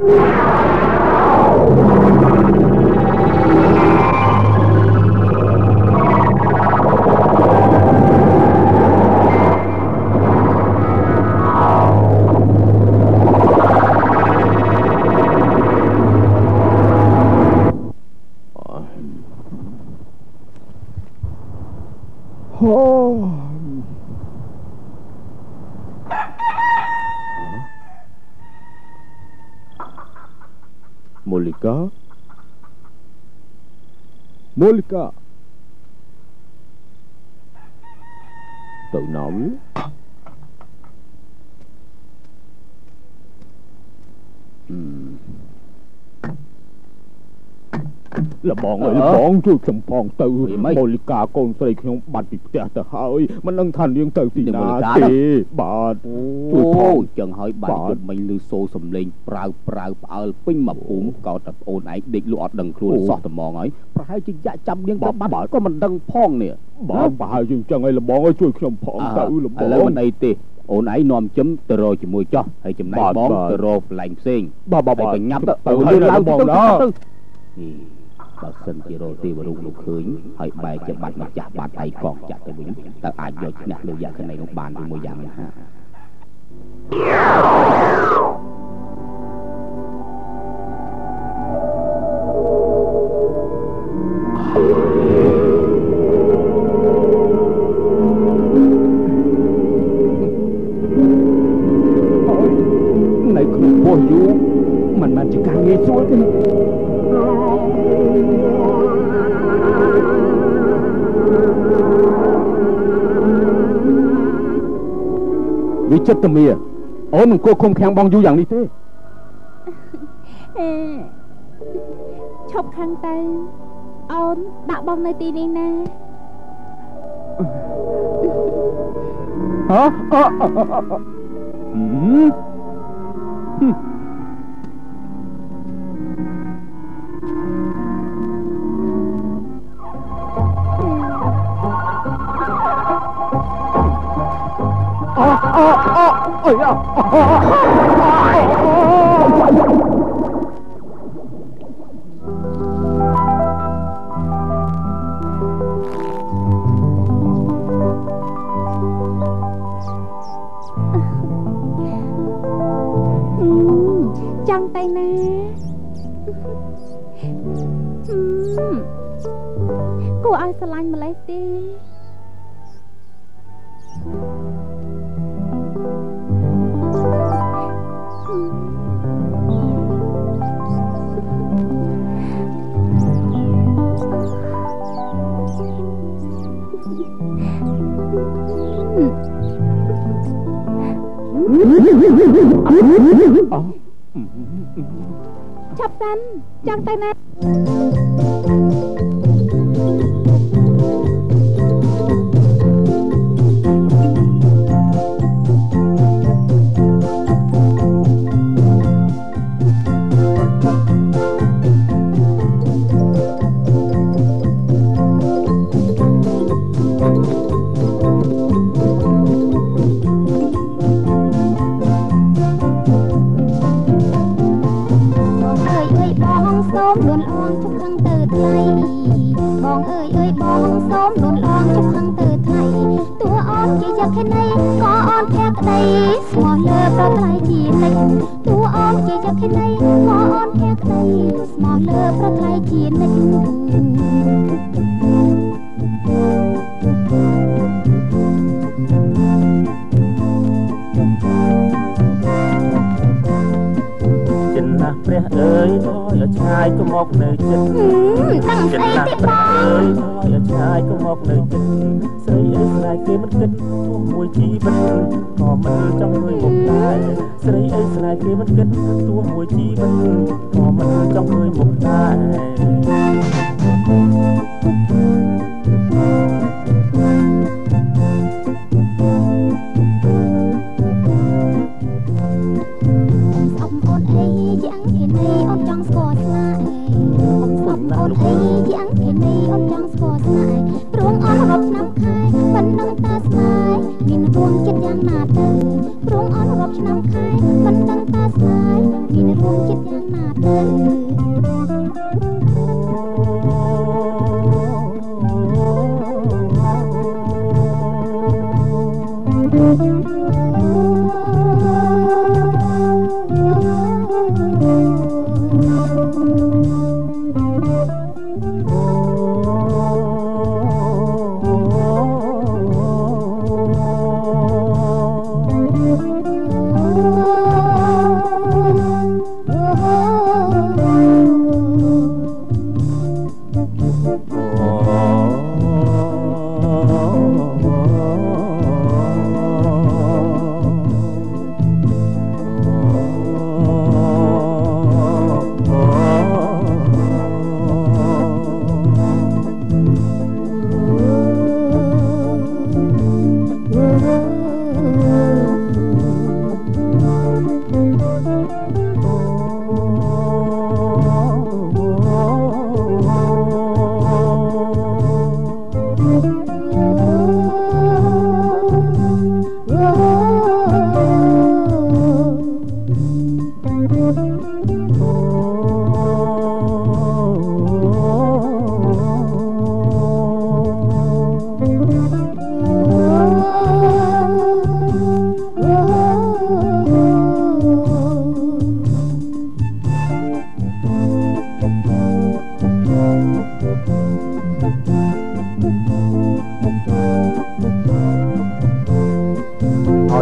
Speaker 4: Molika Molika Tự nói uhm. លបងអើយលបងជួយខ្ញុំផងទៅម៉ូលីកាកូនស្រីខ្ញុំបាត់ពីផ្ទះទៅហើយមិនដឹងថានាងទៅទីណាទេបាទ
Speaker 2: ជួយផងចឹងហើយបាត់ជិតមិញឮសូរសំឡេងប្រាវប្រាវផ្អើលពេញមកភូមិកោតតែប្អូនឯងដេកលក់អត់ដឹងខ្លួនសោះតែហ្មងហើយប្រហែលជាយ៉ាក់ចាំនាងទៅបាត់ក៏មិនដឹងផងនេះ
Speaker 4: បាទប្រហែលជាចឹងហើយលបងអើយជួយខ្ញុំផងទៅលបង
Speaker 2: ឥឡូវមិនអីទេអូនឯងនាំជឹមទៅរកជាមួយចោះហើយចំណែកបងទៅរកកន្លែងផ្សេង
Speaker 4: បាទបាទ
Speaker 2: បញ្ញាប់ទៅទៅឡើងបងទៅបើសិនជារទេវរូបនោះឃើញហើយបែរជាបាត់ម្ចាស់បាត់ដៃកងចាក់ទៅវិញតើអាចយកឈ្នះលើយក្ខณีនោះបានឬមួយយ៉ាងណា
Speaker 4: ในครูพ่ออยู่มันมันจะการเงี้ยสู้กันวิจิตรเมียអូននឹងគួរឃុំឃាំងបងយូរយ៉ាងនេះទេ
Speaker 1: ឈប់ខាងទៅអូនដាក់បងនៅទីនេះណា
Speaker 4: ហ៎អឺអូអូអូអើយ
Speaker 1: ចង់ទៅណាគួរឲ្យស្រឡាញ់ម្លេះទេឆាប់សិនចង់ទៅណាព្រះអើយថយឲ្យឆ្ងាយក៏មកនៅចិត្តតាំងស្អីទេបងអើយថយឲ្យឆ្ងាយក៏មកនៅចិត្តស្រីអើយស្នេហ៍គេមិនគិតជួបមួយជីវិតក៏មិនចង់ឃើញមុខដែរស្រីអើយស្នេហ៍គេមិនគិតជួបមួយជីវិតក៏មិនចង់ឃើញមុខដែរ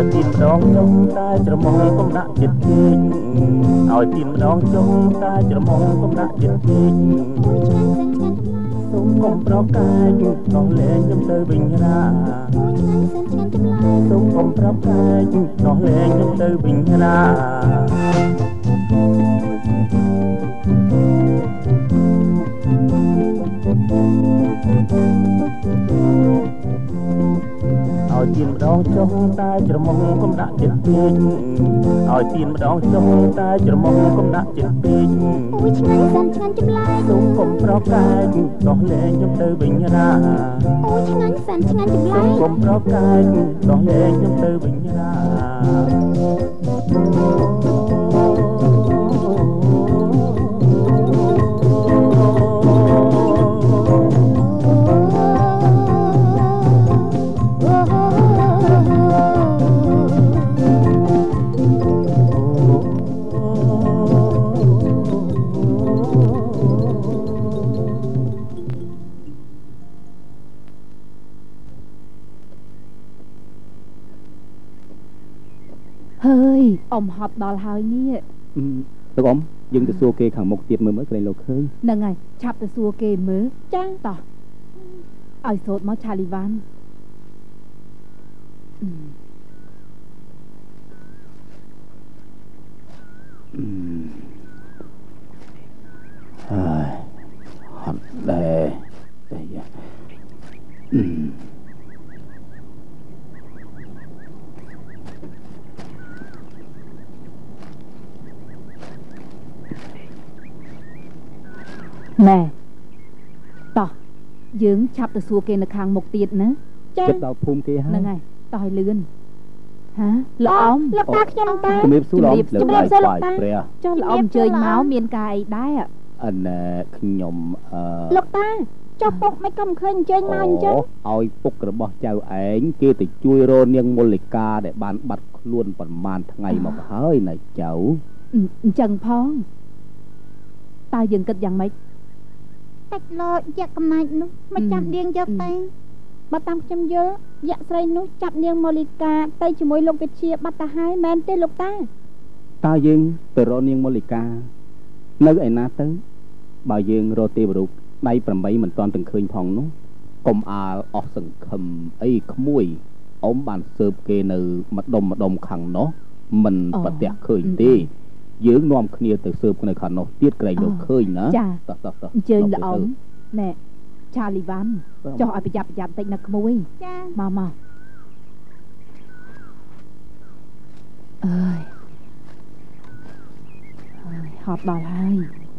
Speaker 3: ឲ្យទៀនម្ដងចុងតែច្រមុះកុំដាក់ចិត្តពេកឲ្យទៀនម្ដងចុងតែច្រមុះកុំដាក់ចិត្តពេកសូមកុំប្រកាយនោះលែងខ្ញុំទៅវិញណាសូមកុំប្រកាយនោះលែងខ្ញុំទៅវិញណាឲ្យទៀនម្ដងចុងតែច្រមុះកុំដាក់ចិត្តពេកឲ្យទៀនម្ដងចុងតែច្រមុះកុំដាក់ចិត្តពេក
Speaker 1: អូយឆ្ងាញ់សាន់ឆ្ងាញ់ចម្លែក
Speaker 3: សូមកុំប្រកាយដោះលែងខ្ញុំទៅវិញណា
Speaker 1: អូយឆ្ងាញ់សាន់ឆ្ងាញ់ចម្លែក
Speaker 3: សូមកុំប្រកាយដោះលែងខ្ញុំទៅវិញណា
Speaker 5: ហើយអ៊ំហត់ដល់ហើយនេះ
Speaker 4: លោកអ៊ំយើងទៅសួរគេខាងមុខទៀតមើលមើលក្រែងលោកឃើញ
Speaker 5: ហ្នឹងហើយឆាប់ទៅសួរគេមើលចាតោះឲ្យសូត្រមកឆាលីវ៉ាន់
Speaker 4: ហើយហត់ដែរតែយ៉ាអឺ
Speaker 5: ណែតោះយើងឆាប់ទៅសួរគេនៅខាងមុខទៀតណា
Speaker 4: ចាទៅដល់ភូមិគេហើយ
Speaker 5: ហ្នឹងហើយតោះឲ្យលឿនហាលោកអ៊ំ
Speaker 1: លោកតាខ្ញុំតា
Speaker 4: ជំរាបសួរលោកជំរាបសួរលោកតា
Speaker 5: ចុះលោកអ៊ំអញ្ជើញមកមានការអីដែរ
Speaker 4: អណែខ្ញុំអឺ
Speaker 1: លោកតាចុះពុកមិនក៏មិនឃើញអញ្ជើញមកអញ្ចឹង
Speaker 4: ឲ្យពុករបស់ចៅឯងគេទៅជួយរនាងមូលិកាដែលបានបាត់ខ្លួនប្រមាណថ្ងៃមកហើយណាចៅ
Speaker 5: អញ្ចឹងផងតើយើងគិតយ៉ាងម៉េច
Speaker 1: តែលោកយកកំណាចនោះមកចាប់នាងយកទៅបើតាមខ្ញុំយល់យក្សស្រីនោះចាប់នាងម៉ូលីកាទៅជាមួយលោកវិជាបាត់ទៅហើយមែនទេលោកតា
Speaker 4: តើយើងទៅរកនាងម៉ូលីកានៅឯណាទៅបើយើងរកទេវរូបដៃប្រាំបីមិនទាន់ទាំងឃើញផងនោះកុំអាលអស់សង្ឃឹមអីក្មួយអ៊ំបានស៊ើបគេនៅម្ដុំម្ដុំខាងនោះមិនប្រទះឃើញទេយើងនាំគ្នាទៅស៊ើបនៅខាងនោះទៀតក្រែងលោកឃើញណា
Speaker 5: តោះតោះតោះអញ្ជើញលោកអ៊ំណែឆាលីវ៉ាន់ចុះឲ្យប្រយ័ត្នប្រយ័ត្នតិចណាក្មួយ
Speaker 1: ចា
Speaker 5: មកមកអើយអើយហត់ដល់ហើយ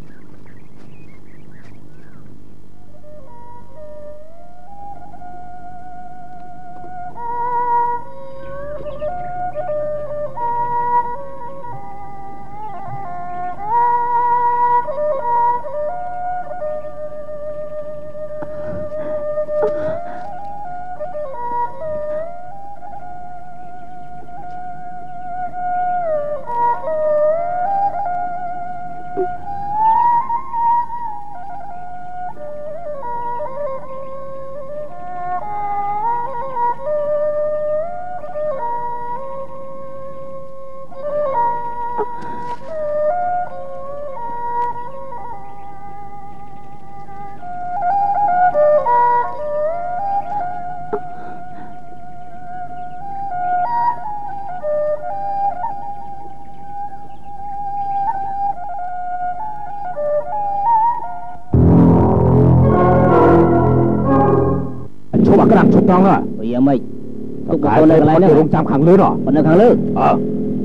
Speaker 4: ក្រាំឈប់ដល់ហើយយ៉ាងម៉េចទុកកូននៅកន្លែងនេះរងចាំខាងលើនោះនៅខាងលើអើ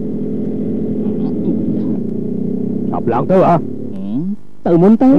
Speaker 4: ចាប់ឡើងទៅអើទៅមុនទៅ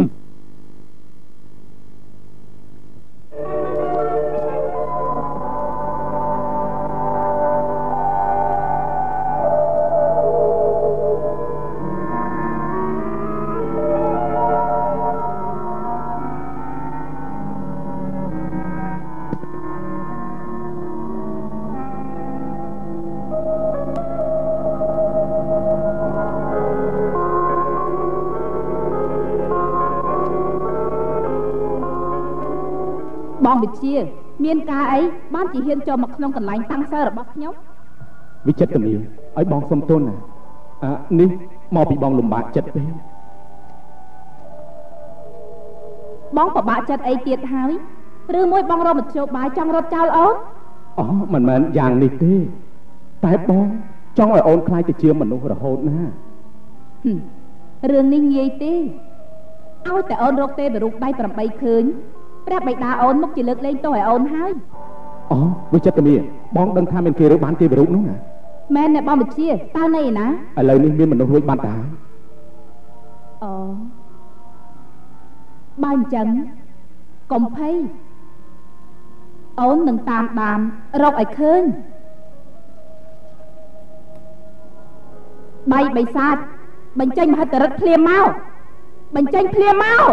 Speaker 5: បងវិជាមានការអីបានជាហ៊ានចូលមកក្នុងកន្លែងតាំងសើរបស់ខ្ញុំ
Speaker 4: វិចិត្រមាឲ្យបងសុំទោសណាអានេះមកពីបងលំបាកចិត្តទេ
Speaker 5: បងពិបាកចិត្តអីទៀតហើយឬមួយបងរកមធ្យោបាយចង់រត់ចោលអូន
Speaker 4: អូមិនមែនយ៉ាងនេះទេតែបងចង់ឲ្យអូនខ្លាចទៅជាមនុស្សរហូតណា
Speaker 5: រឿងនេះងាយទេឲ្យតែអូនរកទេវរូបដៃប្រាំបីឃើញព្រះបិតាអូនមកជាលើកលែងទោសឲ្យអូនហើយ
Speaker 4: អូវិចិត្រមាបងដឹងថាមានគេរើបានទេវរូបនោះណា
Speaker 5: មែនអ្នកបងវិជាតើនៅឯណា
Speaker 4: ឥឡូវនេះមានមនុស្សរួចបានតា
Speaker 5: អូបើអញ្ចឹងកុំភ័យអូននឹងតាមដានរកឲ្យឃើញបៃបិសាចបញ្ចេញមហិទ្ធិឫទ្ធិភ្លាមមកបញ្ចេញភ្លាមមក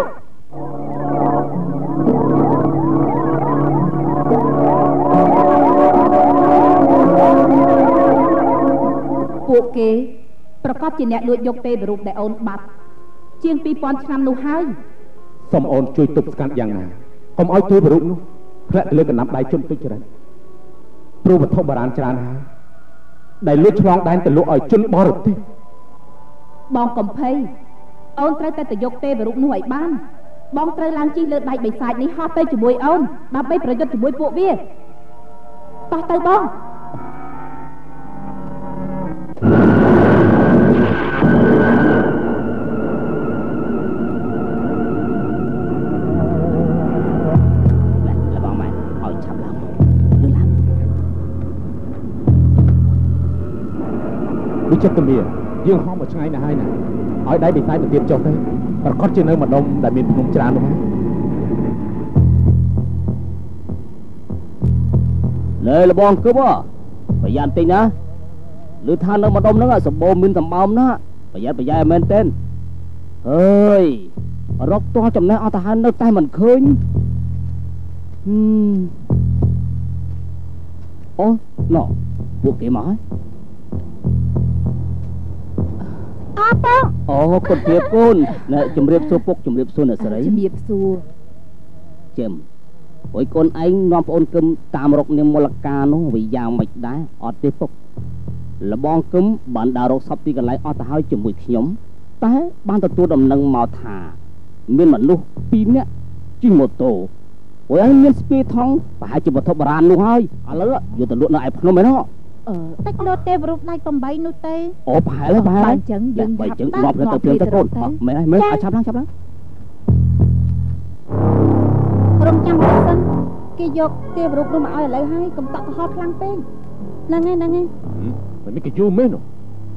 Speaker 5: ពួកគេប្រកាសជាអ្នកលួចយកទេវរូបដែលអូនបាត់ជាងពីរពាន់ឆ្នាំនោះហើយ
Speaker 4: សូមអូនជួយទប់ស្កាត់យ៉ាងណាកុំឲ្យទេវរូបនោះធ្លាក់ទៅលើកណ្ដាប់ដៃជនទុច្ចរិតព្រោះវត្ថុបុរាណច្រើនហើយដែលលួចឆ្លងដែនទៅលក់ឲ្យជនបរទេស
Speaker 5: បងកំភៃអូនត្រូវតែទៅយកទេវរូបនោះឲ្យបានបងត្រូវឡើងជិះលើដៃបិសាចនេះហោះទៅជាមួយអូនដើម្បីប្រយុទ្ធជាមួយពួកវាតោះទៅបង
Speaker 4: វិចិត្រមាយើងហោះមកឆ្ងាយណាស់ហើយណាឲ្យដៃបិសាចទៅទៀតចុះទៅប្រកាសជានៅម្ដុំដែលមានភ្នំច្រើននោះហើយ
Speaker 2: លើលបងគប់ប្រយ័ត្នតិចណាឮថានៅម្ដុំហ្នឹងសម្បូរមានសម្បោមណាប្រយ័ត្នប្រយែមែនទេអើយរកទាល់ចំណេះអត់ទៅហើយនៅតែមិនឃើញហឹមអូណោពួកគេមកហើយ
Speaker 1: អត់ទេ
Speaker 2: អូគុណភាពកូនណែជំរាបសួរពុកជំរាបសួរអ្នកស្រី
Speaker 5: ជំរាបសួរ
Speaker 2: ចឹមអុយកូនឯងនាំប្អូនគឹមតាមរកនាមមូលកានោះវាយ៉ាងម៉េចដែរអត់ទេពុកលបងគឹមបានដើររកសពទីកន្លែងអស់ទៅហើយជាមួយខ្ញុំតែបានទទួលដំណឹងមកថាមានមនុស្សពីរនាក់ជិះម៉ូតូអុយឯងមានស្ពាយថងប្រហែលជាវត្ថុបុរាណនោះហើយឥឡូវយកទៅលក់នៅឯភ្នំឯណោះ
Speaker 1: អឺតិចលោតទេវរូបដៃប្រាំបីនោះទេ
Speaker 2: អូប្រហែលប្រហែល
Speaker 5: អញ្ចឹងយើង
Speaker 2: បើអញ្ចឹងងាប់ទៅទៅព្រៀងទៅកូនមែនហើយមែនអាចឆាប់ឡើងឆាប់ឡើង
Speaker 1: រំចាំសិនគេយកទេវរូបនោះមកឲ្យឥឡូវហើយកុំតក់កុហកខ្លាំងពេកហ្នឹងហើយហ្នឹងហើយ
Speaker 4: មិនមានគេយូរមែននោះ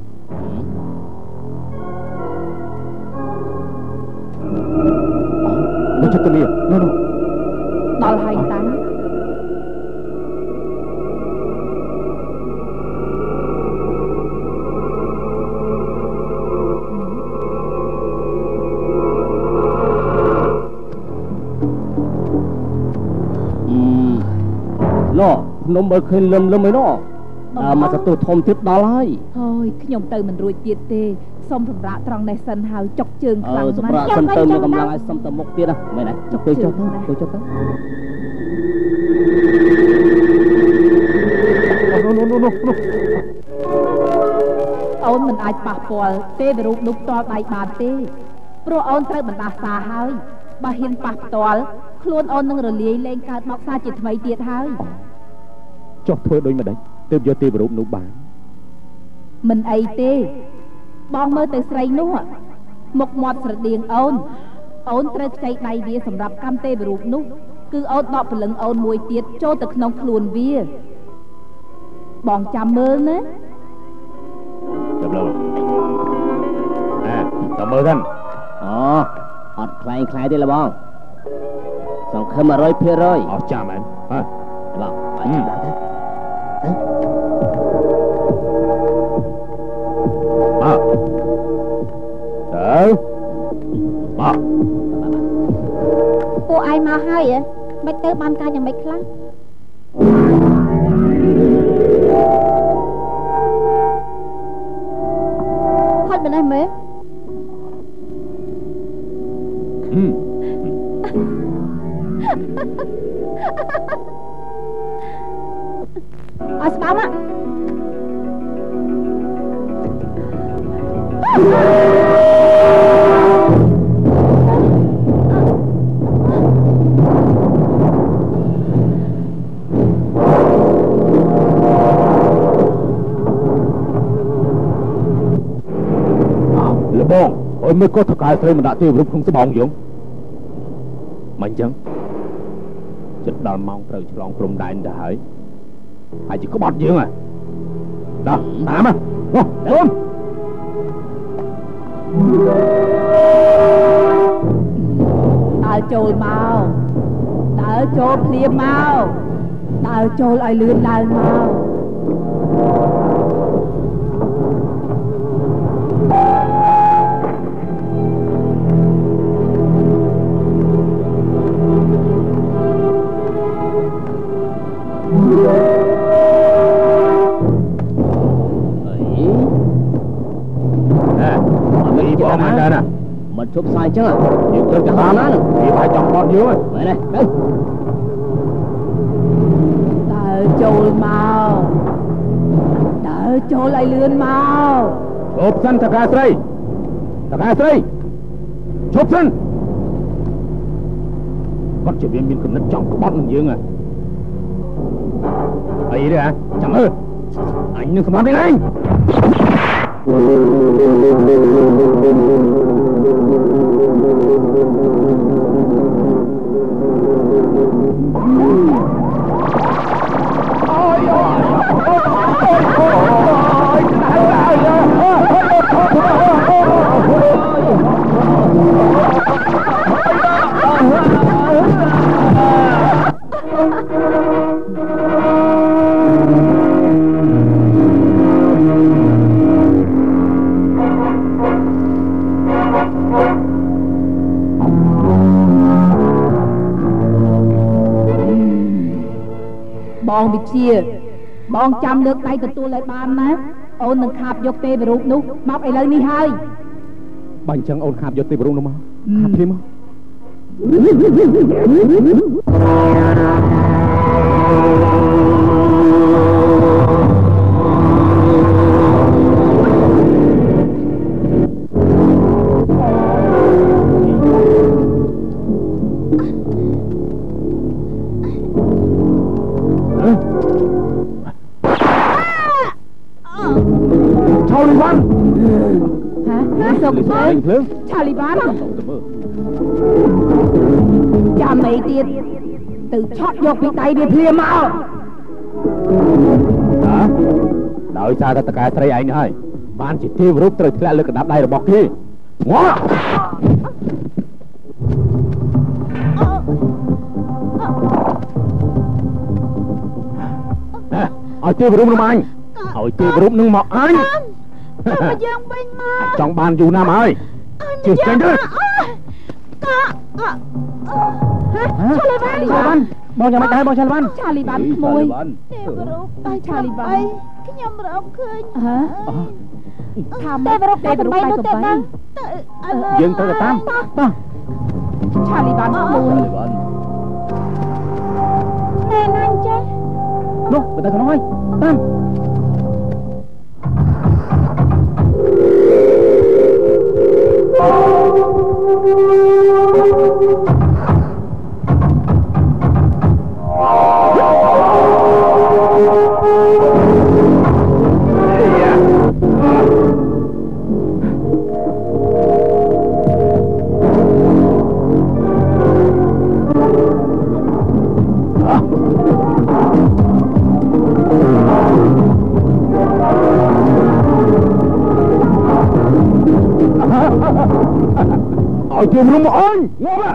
Speaker 4: វិចិត្រមានោះ
Speaker 5: ដល់ហើយតាំង
Speaker 2: ណោភ្នំបើឃើញលឹមលឹមឯណោដើរមកសតុធំទៀតដល់ហើយ
Speaker 5: ហើយខ្ញុំទៅមិនរួចទៀតទេសូមសម្រាប់ត្រង់នេះសិនហើយចុកជើងខ្លាំង
Speaker 2: ណាស់សម្រាប់សិនទៅមានកម្លាំងឲ្យសុំទៅមុខទៀតណាមែនទេចុកទៅចុះទៅចុះទៅ
Speaker 4: នោះនោះនោះនោះ
Speaker 5: អូនមិនអាចប៉ះពាល់ទេវរូបនោះផ្ទាល់ដៃបានទេព្រោះអូនត្រូវបណ្ដាសាហើយបើហ៊ានប៉ះផ្ទាល់ខ្លួនអូននឹងរលាយលែងកើតមកសាជាថ្មីទៀតហើយ
Speaker 4: ចុះធ្វើដូចម្ដេចទើបយកទេវរូបនោះបាន
Speaker 5: មិនអីទេបងមើលទៅស្រីនោះមុខមាត់ស្រដៀងអូនអូនត្រូវខ្ចីដៃវាសម្រាប់កម្មទេវរូបនោះគឺអូនដកព្រលឹងអូនមួយទៀតចូលទៅក្នុងខ្លួនវាបងចាំមើលណា
Speaker 4: ចាំលើអើចាំមើលសិន
Speaker 2: អូអត់ខ្លែងខ្លាយទេលបងសង្ឃឹម một trăm phần trăm
Speaker 4: អស់ចាំមែនហ៎
Speaker 2: បងបាយចាំដល់ទៅ
Speaker 4: មកទៅមក
Speaker 1: ពួកឯងមកហើយហ៎មិនទៅបានការយ៉ាងម៉េចខ្លះហត់មិនដែរមើល
Speaker 4: ហឹម
Speaker 1: អត់ស្បាមក
Speaker 4: បងអើយមើលគាត់ថកែស្រីមិនដាក់ទេរូបក្នុងស្បោងយើងមិនអញ្ចឹងចិត្តដល់ម៉ោងត្រូវឆ្លងព្រំដែនទៅហើយហើយជាក្បត់យើងហ៎ដល់តាមមកនោះអូន
Speaker 6: ដើរចូលមកដើរចូលភ្លាមមកដើរចូលឲ្យលឿនឡើងមក
Speaker 2: មិនជប់ស្អាយចឹងយើងត្រូវទៅតាមណាវាបាយចង់បត់យើងហ្នឹងមែនទេទៅ
Speaker 6: ដើរចូលមកដើរចូលឲ្យលឿនមក
Speaker 4: ឈប់សិនតកែស្រីតកែស្រីឈប់សិនគាត់ជាវាមានគំនិតចង់ក្បត់នឹងយើងហ៎អីទេហ៎ចាំមើលអញនឹងសម្រាប់ឯង
Speaker 6: បងវិជាបងចាំលើកដៃទទួលឲ្យបានណាអូននឹងខាបយកទេវរូបនោះមកឥឡូវនេះហើយ
Speaker 4: បើអញ្ចឹងអូនខាបយកទេវរូបនោះមកខាបភ្លាមមក
Speaker 6: សុកភ្លើងឆាលីវ៉ាន់ចាំអីទៀតទៅឆក់យកពីដៃវាភ្លាមមក
Speaker 4: ដោយសារតែតកែស្រីឯងហើយបានជាទេវរូបត្រូវធ្លាក់លើកណ្ដាប់ដៃរបស់គេងល់ឲ្យទេវរូបនោះមកអញឲ្យទេវរូបនឹងមកអញ
Speaker 1: មកយើងវិញមក
Speaker 4: ចង់បានយូរណាស់មកហើយជិះចេញទៅ
Speaker 1: ឆាលីវ៉ាន់
Speaker 6: ឆាលីវ៉ាន់បងយ៉ាងម៉េចដែរបងឆាលីវ៉ាន់ឆាលីវ៉ាន់ក្មួយ
Speaker 1: ទេវរូបតែឆាលីវ៉ាន់ខ្ញុំរកឃើញ
Speaker 6: ហ៎
Speaker 1: ថាទេវរូបតែបីនោះទេណា
Speaker 4: យើងទៅតាមតោះ
Speaker 6: ឆាលីវ៉ាន់ក្មួយ
Speaker 1: ណែណាចេះ
Speaker 6: នោះទៅទៅក្នុងហើយតាម
Speaker 4: ឲ្យជុំរុំមកអញងាប់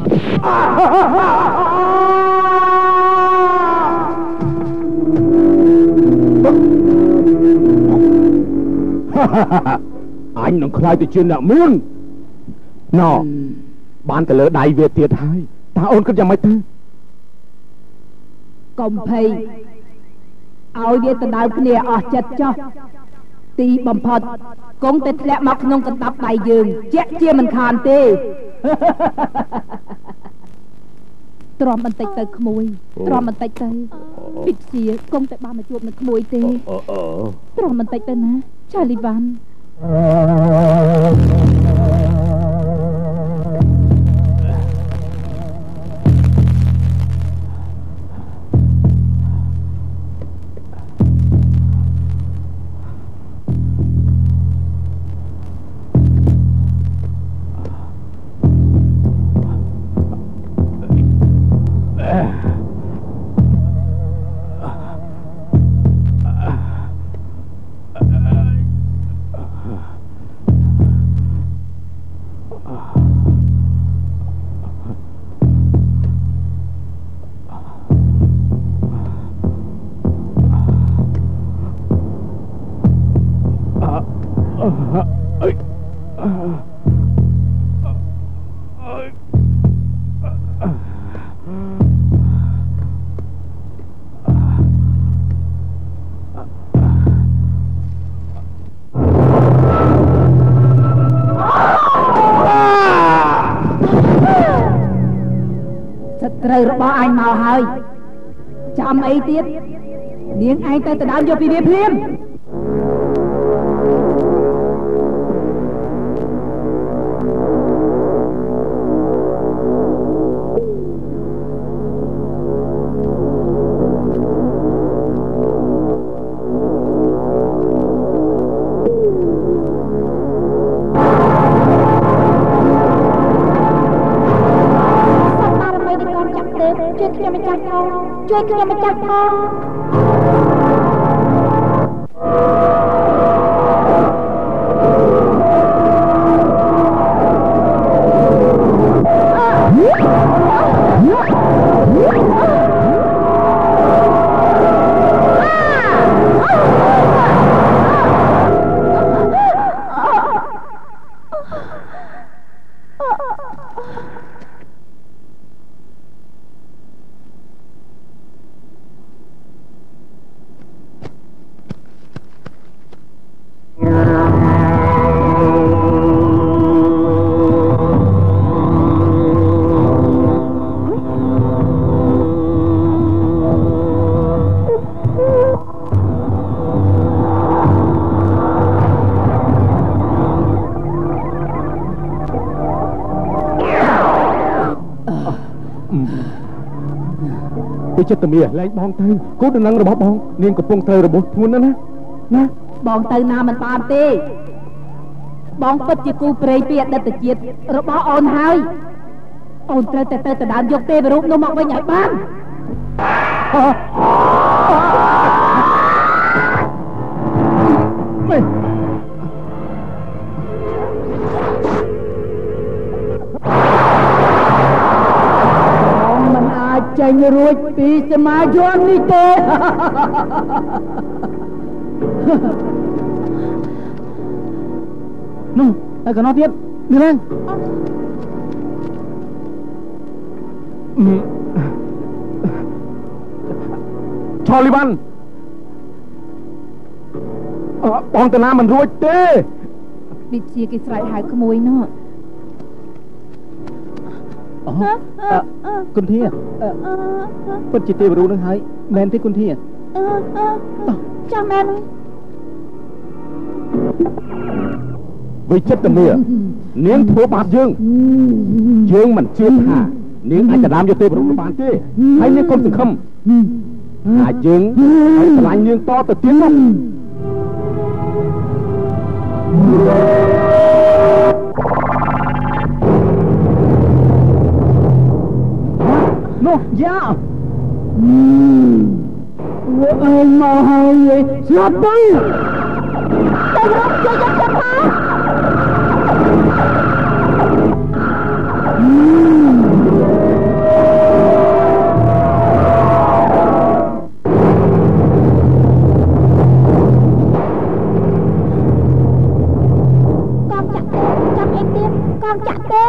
Speaker 4: អញនឹងខ្លាយទៅជាអ្នកមានណ៎បានទៅលើដៃវាទៀតហើយតើអូនគិតយ៉ាងម៉េចទៅ
Speaker 6: កុំភ័យឲ្យវាដណ្ដើមគ្នាអស់ចិត្តចុះទីបំផុតគង់តែធ្លាក់មកក្នុងកណ្ដាប់ដៃយើងជាក់ជាមិនខានទេទ្រាំបន្តិចទៅក្មួយទ្រាំបន្តិចទៅពិតជាគង់តែបានមកជួបនឹងក្មួយទេទ្រាំបន្តិចទៅណាឆាលីវ៉ាន់ត្រូវរបស់អញមកហើយចាំអីទៀតនាងឯងទៅទៅដើមយកពីវាភ្លាមជួយខ្ញុំម្ចាស់ផងចិត្តតែមានលែងបងទៅគូដំណឹងរបស់បងនាងកំពុងត្រូវរបួសធ្ងន់ណាស់ណាបងទៅណាមិនបានទេបងពិតជាគូព្រៃពីអតីតជាតិរបស់អូនហើយអូនត្រូវតែទៅទៅដើមយកទេវរូបនោះមកវិញឲ្យបានចេញរួចពីសមាជិកនេះទេនោះតែកណោះទៀតនេះឡើងឆលីវ៉ាន់បងតាណាមិនរួចទេវិជាគេស្រែកហៅក្មួយនោះគុនធាពិតជាទេវរូបនឹងហើយមែនទេគុនធាចាំមែនវិចិត្រតែនាងធ្វើបាបយើងយើងមិនជឿថានាងអាចដណ្ដើមយកទេវរូបបានទេហើយនាងកុំសង្ឃឹមថាយើងឲ្យឆ្លាញ់នាងតទៅទៀតនោះនោះយ៉ាវាអើមកហើយស្លាប់ទៅតែរកជួយចាប់ចាប់ផងកងចាក់ចាប់អីទៀតកងចាក់ទៀត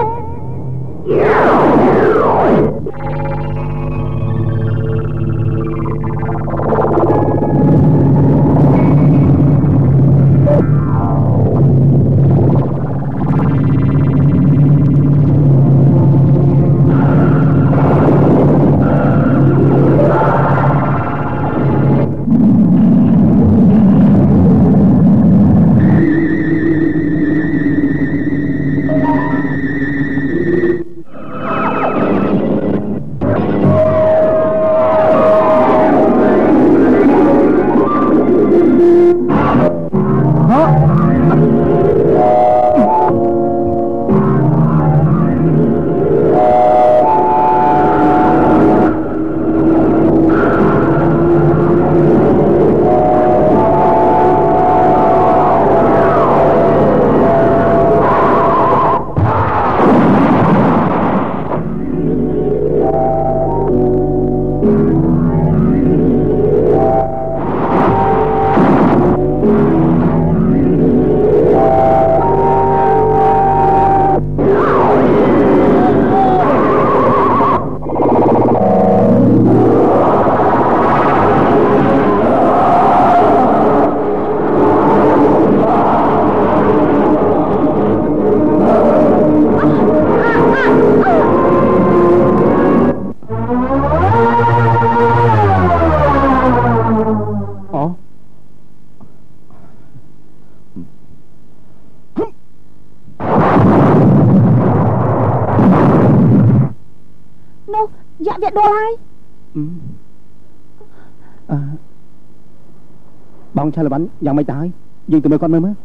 Speaker 1: Dạ đồ ai
Speaker 4: ừ. à, Bông sao là bánh dặn mày tại dừng từ mấy con mơ mơ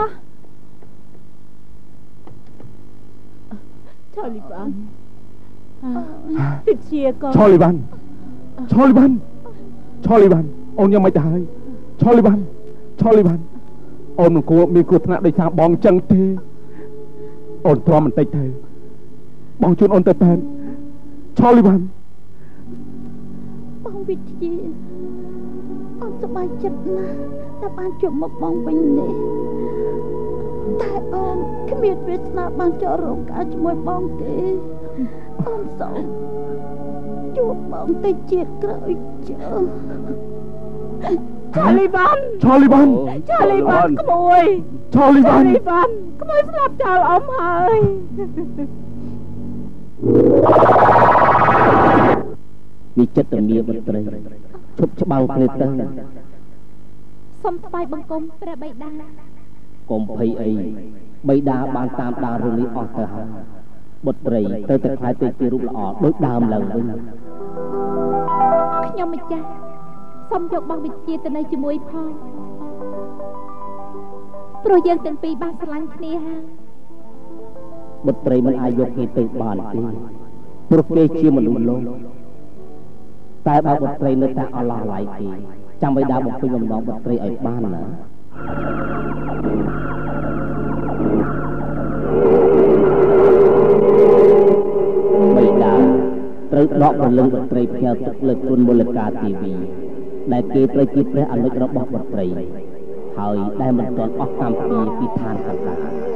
Speaker 6: Taliban Thịt chia con
Speaker 4: Taliban Taliban Taliban Ôn dặn mày tại Taliban Taliban Ôn một cô mi cô thằng nào đây sao bong chân thế Ôn thua mình tay thề Bong chút ôn tay pen Taliban
Speaker 1: Bong vịt chia Ôn sắp bài chất nè Đã ban chụp một bong bình nè Tại ôn Cái miệt Việt Nam ban cho rộng cả cho môi bong thế Ôn sống Chụp bong tay chết rơi chờ
Speaker 6: Taliban
Speaker 4: Taliban
Speaker 6: Taliban có mùi
Speaker 4: Taliban
Speaker 6: Taliban có mùi sẽ làm chào ông ơi
Speaker 2: Vì chất tầm mía bất trời Chụp cho bao khởi tân
Speaker 5: Xong tay bằng công Pra bay đa
Speaker 2: Công phây ấy Bay đa ban tam đa rừng lý ọt tờ hà Bất trời tơ tật khai tây kia rút là ọt Đốt đàm lần với
Speaker 5: Nhóm mày cha Xong dọc bằng việc chia tên này cho mùi phong Rồi dân tên pi ban sẵn lạnh kia ha
Speaker 2: Bất trời mình ai dọc khi tây bàn kia Bụt kê chia mà đúng lô Tại bảo bất trời nơi ta ở lò lại kì Chẳng phải đá một phim bằng đó bất trời ở ban nữa Bây đá Trời đọc vào lưng bất trời theo tức lực quân mô lực ca tì vì Đại kê trời kê trời ảnh lực rộng bọc bất trời Hỏi đại mình còn ốc tam phì phì than khả khả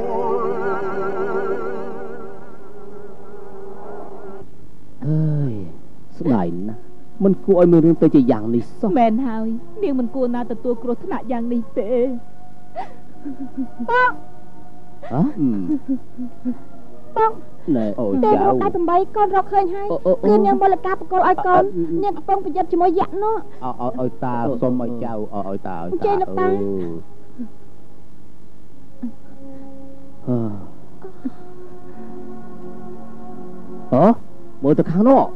Speaker 2: Ơi Sự đẩy nè Mình cô ơi mình rương tới chỉ dạng này sao
Speaker 6: Mẹn hỏi Nhưng mình cô nào từ tua cổ thân nạ dạng này tệ Bác
Speaker 2: Hả? Ừ
Speaker 1: Bác
Speaker 2: Nè ôi
Speaker 1: cháu
Speaker 2: cháu
Speaker 1: Cái tầm bấy con rọc hơi hay Cứ nhưng mà là cạp của con ai con Nhưng con phải dắt cho mối dặn nó
Speaker 2: Ôi ôi ta xông ôi cháu Ôi ta ôi ta
Speaker 1: Chơi lực ta
Speaker 2: Ờ Mỗi thực kháng nó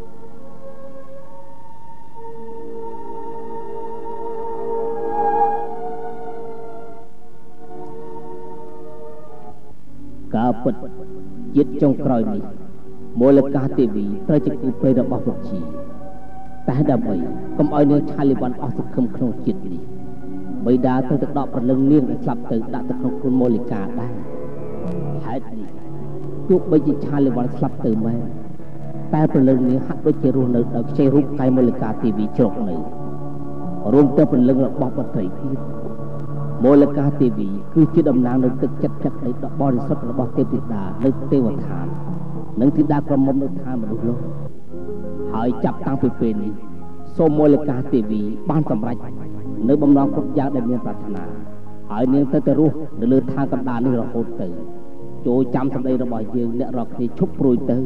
Speaker 2: Cả Phật Giết trong kroi này Mỗi là ca tì vì Trời chức cụ phê ra bảo vật chỉ Ta đàm ấy Không ai nên Taliban ở thực không không chết đi Bây đá tôi thực đọc phần lưng liên Để sắp tới đã thực không khuôn mô lì ca đá Hết đi Chúc bây giờ Taliban sắp tới mê Ta phần lưng liên hạt đôi chế rùa nợ Đợt chế rút cây mô lì ca tì vì trọc nợ Rung tới phần lưng là bọc vật thầy thiết Mô lì ca tì vì Cứ chế đầm nàng nâng cực chất chất Để đọc bò đi xuất là bọc tiêu tiết đà Nâng tiêu vật thàn Nâng thiết đa cầm mông nâng thàn mà đủ lô Hỏi chập tăng phê phê này Số mô lì ca tì vì ban tầm rạch Nơi bông nông quốc gia đại miền Pratana Hỏi niên tới tới ruột Nơi lưu thang cầm đà này rồi hốt tử Chỗ chăm xong đây rồi bỏ dương Nẹ rồi thì chúc rùi tử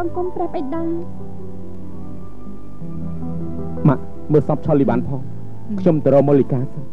Speaker 1: ង្គមព្រះបិតា
Speaker 4: ម៉ាក់មើលសពឆលីបានផងខ្ញុំទៅរកម៉ូលីកាសិន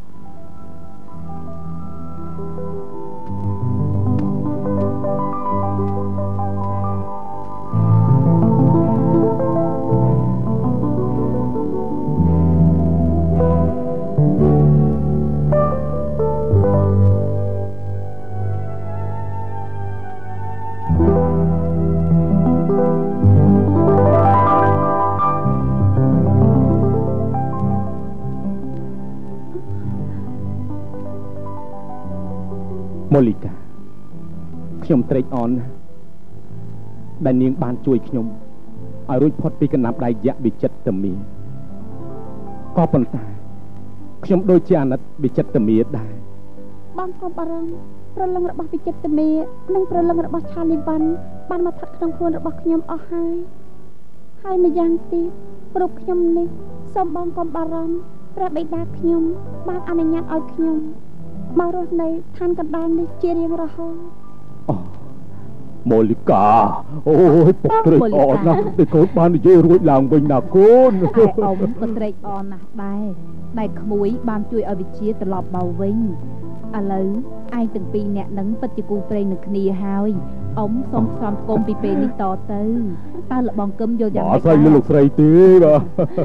Speaker 4: ម៉ូលីកាខ្ញុំត្រេកអរណាស់ដែលនាងបានជួយខ្ញុំឲ្យរួចផុតពីកណ្ដាប់ដៃយៈវិចិត្រមាក៏ប៉ុន្តែខ្ញុំដូចជាអាណិតវិចិត្រមាដែរ
Speaker 1: បងកុំបារម្ភប្រលឹងរបស់វិចិត្រមានិងប្រលឹងរបស់ឆាលីវ៉ាន់បានមកស្ថិតក្នុងខ្លួនរបស់ខ្ញុំអស់ហើយហើយម្យ៉ាងទៀតព្រោះខ្ញុំនេះសូមបងកុំបារម្ភព្រះបិតាខ្ញុំបានអនុញ្ញាតឲ្យខ្ញុំមករស់នៅឋានកណ្ដាលនេះជារៀងរហូត
Speaker 4: អូម៉ូលីកាអូយពុកត្រេកអរណាស់ដែលកូនបាននិយាយរួចឡើងវិញណាកូន
Speaker 5: តែអ៊ំក៏ត្រេកអរណាស់ដែរដែលក្មួយបានជួយឲ្យវិជាត្រឡប់មកវិញឥឡូវឯងទាំងពីរអ្នកនឹងពិតជាគូព្រេងនឹងគ្នាហើយអ៊ំសូមផ្សំគុំពីពេលនេះតទៅតើលបងកឹមយល់យ៉ាងម៉េច
Speaker 4: អត់ស្អីលោកស្រីទេបាទ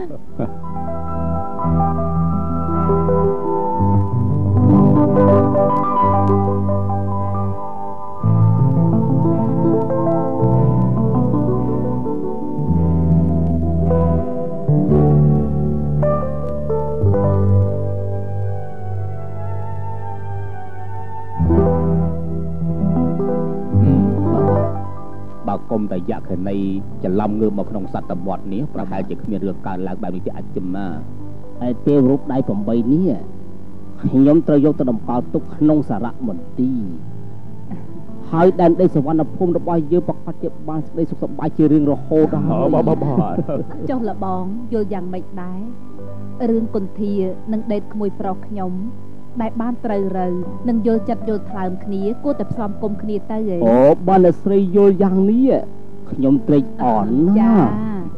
Speaker 4: បើគុំតែយៈខេនីច្រឡំងើបមកក្នុងសត្វវត្តនេះប្រហែលជាគ្មានរឿងកើតឡើងបែបនេះទេអាចជំនា
Speaker 2: ឯទេវរូបដៃប្រាំបីនេះខ្ញុំត្រូវយកទៅតម្កល់ទុកក្នុងសារៈមន្ទីរហើយដែនដីសវណ្ណភូមិរបស់យើងប្រកាសជាបានសេចក្តីសុខសប្បាយជារឿងរហូត
Speaker 4: ហើយបាទបាទ
Speaker 5: ចុះលបងយល់យ៉ាងម៉េចដែររឿងគុន្ធានិងដេតក្មួយប្រុសខ្ញុំដែលបានត្រូវរើនឹងយល់ចិត្តយល់ថ្លើមគ្នាគួរតែផ្សំគុំគ្នាទៅហ៎
Speaker 2: អូបើអ្នកស្រីយល់យ៉ាងនេះខ្ញុំត្រេកអរណាស់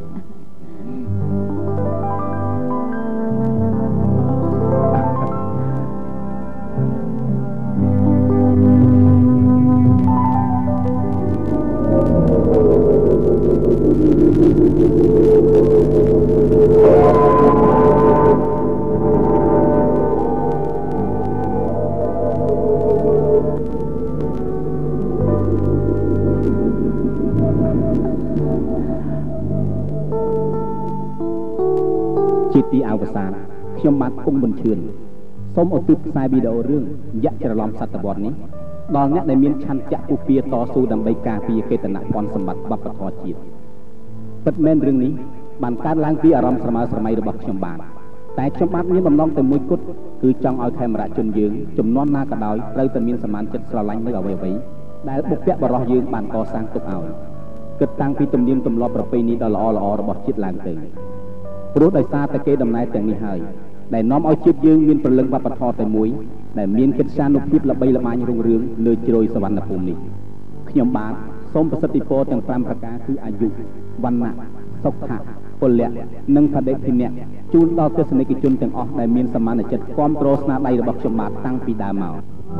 Speaker 2: ទីអវសានខ្ញុំបាទគង់ប៊ុនឈឿនសូមឧទ្ទិសខ្សែវីដេអូរឿងយៈច្រឡំសតវត្សនេះដល់អ្នកដែលមានឆន្ទៈពុះពៀតស៊ូដើម្បីការពារកេតនភ័ណ្ឌសម្បត្តិវប្បធម៌ជាតិពិតមែនរឿងនេះបានកើតឡើងពីអារម្មណ៍ស្រមើស្រមៃរបស់ខ្ញុំបាទតែខ្ញុំបាទមានបំណងតែមួយគត់គឺចង់ឲ្យខេមរៈជនយើងចំនួនណាក៏ដោយត្រូវតែមានសមានចិត្តស្រឡាញ់នៅអ្វីអ្វីដែលបុព្វបុរសយើងបានកសាងទុកឲ្យគិតតាំងពីទំនៀមទម្លាប់ប្រពៃណីដ៏ល្អល្អរបស់ជាតិឡើងទៅព្រោះដោយសារតែគេដំណើរទាំងនេះហើយដែលនាំឲ្យជាតិយើងមានព្រលឹងវប្បធម៌តែមួយដែលមានកិត្យានុភាពល្បីល្បាញរុងរឿងលើជ្រោយសវណ្ណភូមិនេះខ្ញុំបាទសូមប្រសិទ្ធពរទាំងប្រាំប្រការគឺអាយុវណ្ណៈសុខៈពលៈនិងបដិភិនៈជូនដល់ទស្សនិកជនទាំងអស់ដែលមានសមានចិត្តគាំទ្រស្នាដៃរបស់ខ្ញុំបាទតាំងពីដើមមក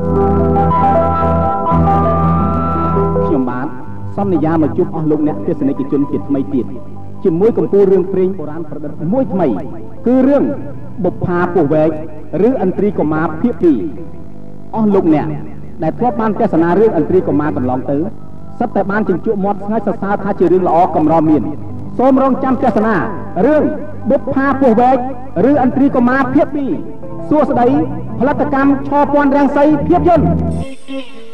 Speaker 2: ខ្ញុំបាទសន្យាមកជួបអស់លោកអ្នកទស្សនិកជនជាថ្មីទៀតជាមួយកំពូលរឿងព្រេងបុរាណប្រឌិតមួយថ្មីគឺរឿងបុប្ផាពោះវែកឬឥន្ទ្រីកុមារភាគពីរអស់លោកអ្នកដែលធ្លាប់បានទស្សនារឿងឥន្ទ្រីកុមារកន្លងទៅសិតតែបានជញ្ជក់មាត់ស្ងាត់សរសើរថាជារឿងល្អកម្រមានសូមរងចាំទស្សនារឿងបុប្ផាពោះវែកឬឥន្ទ្រីកុមារភាគពីរសួស្តីផលិតកម្មឆពាន់រាំងសីភាពយន្ត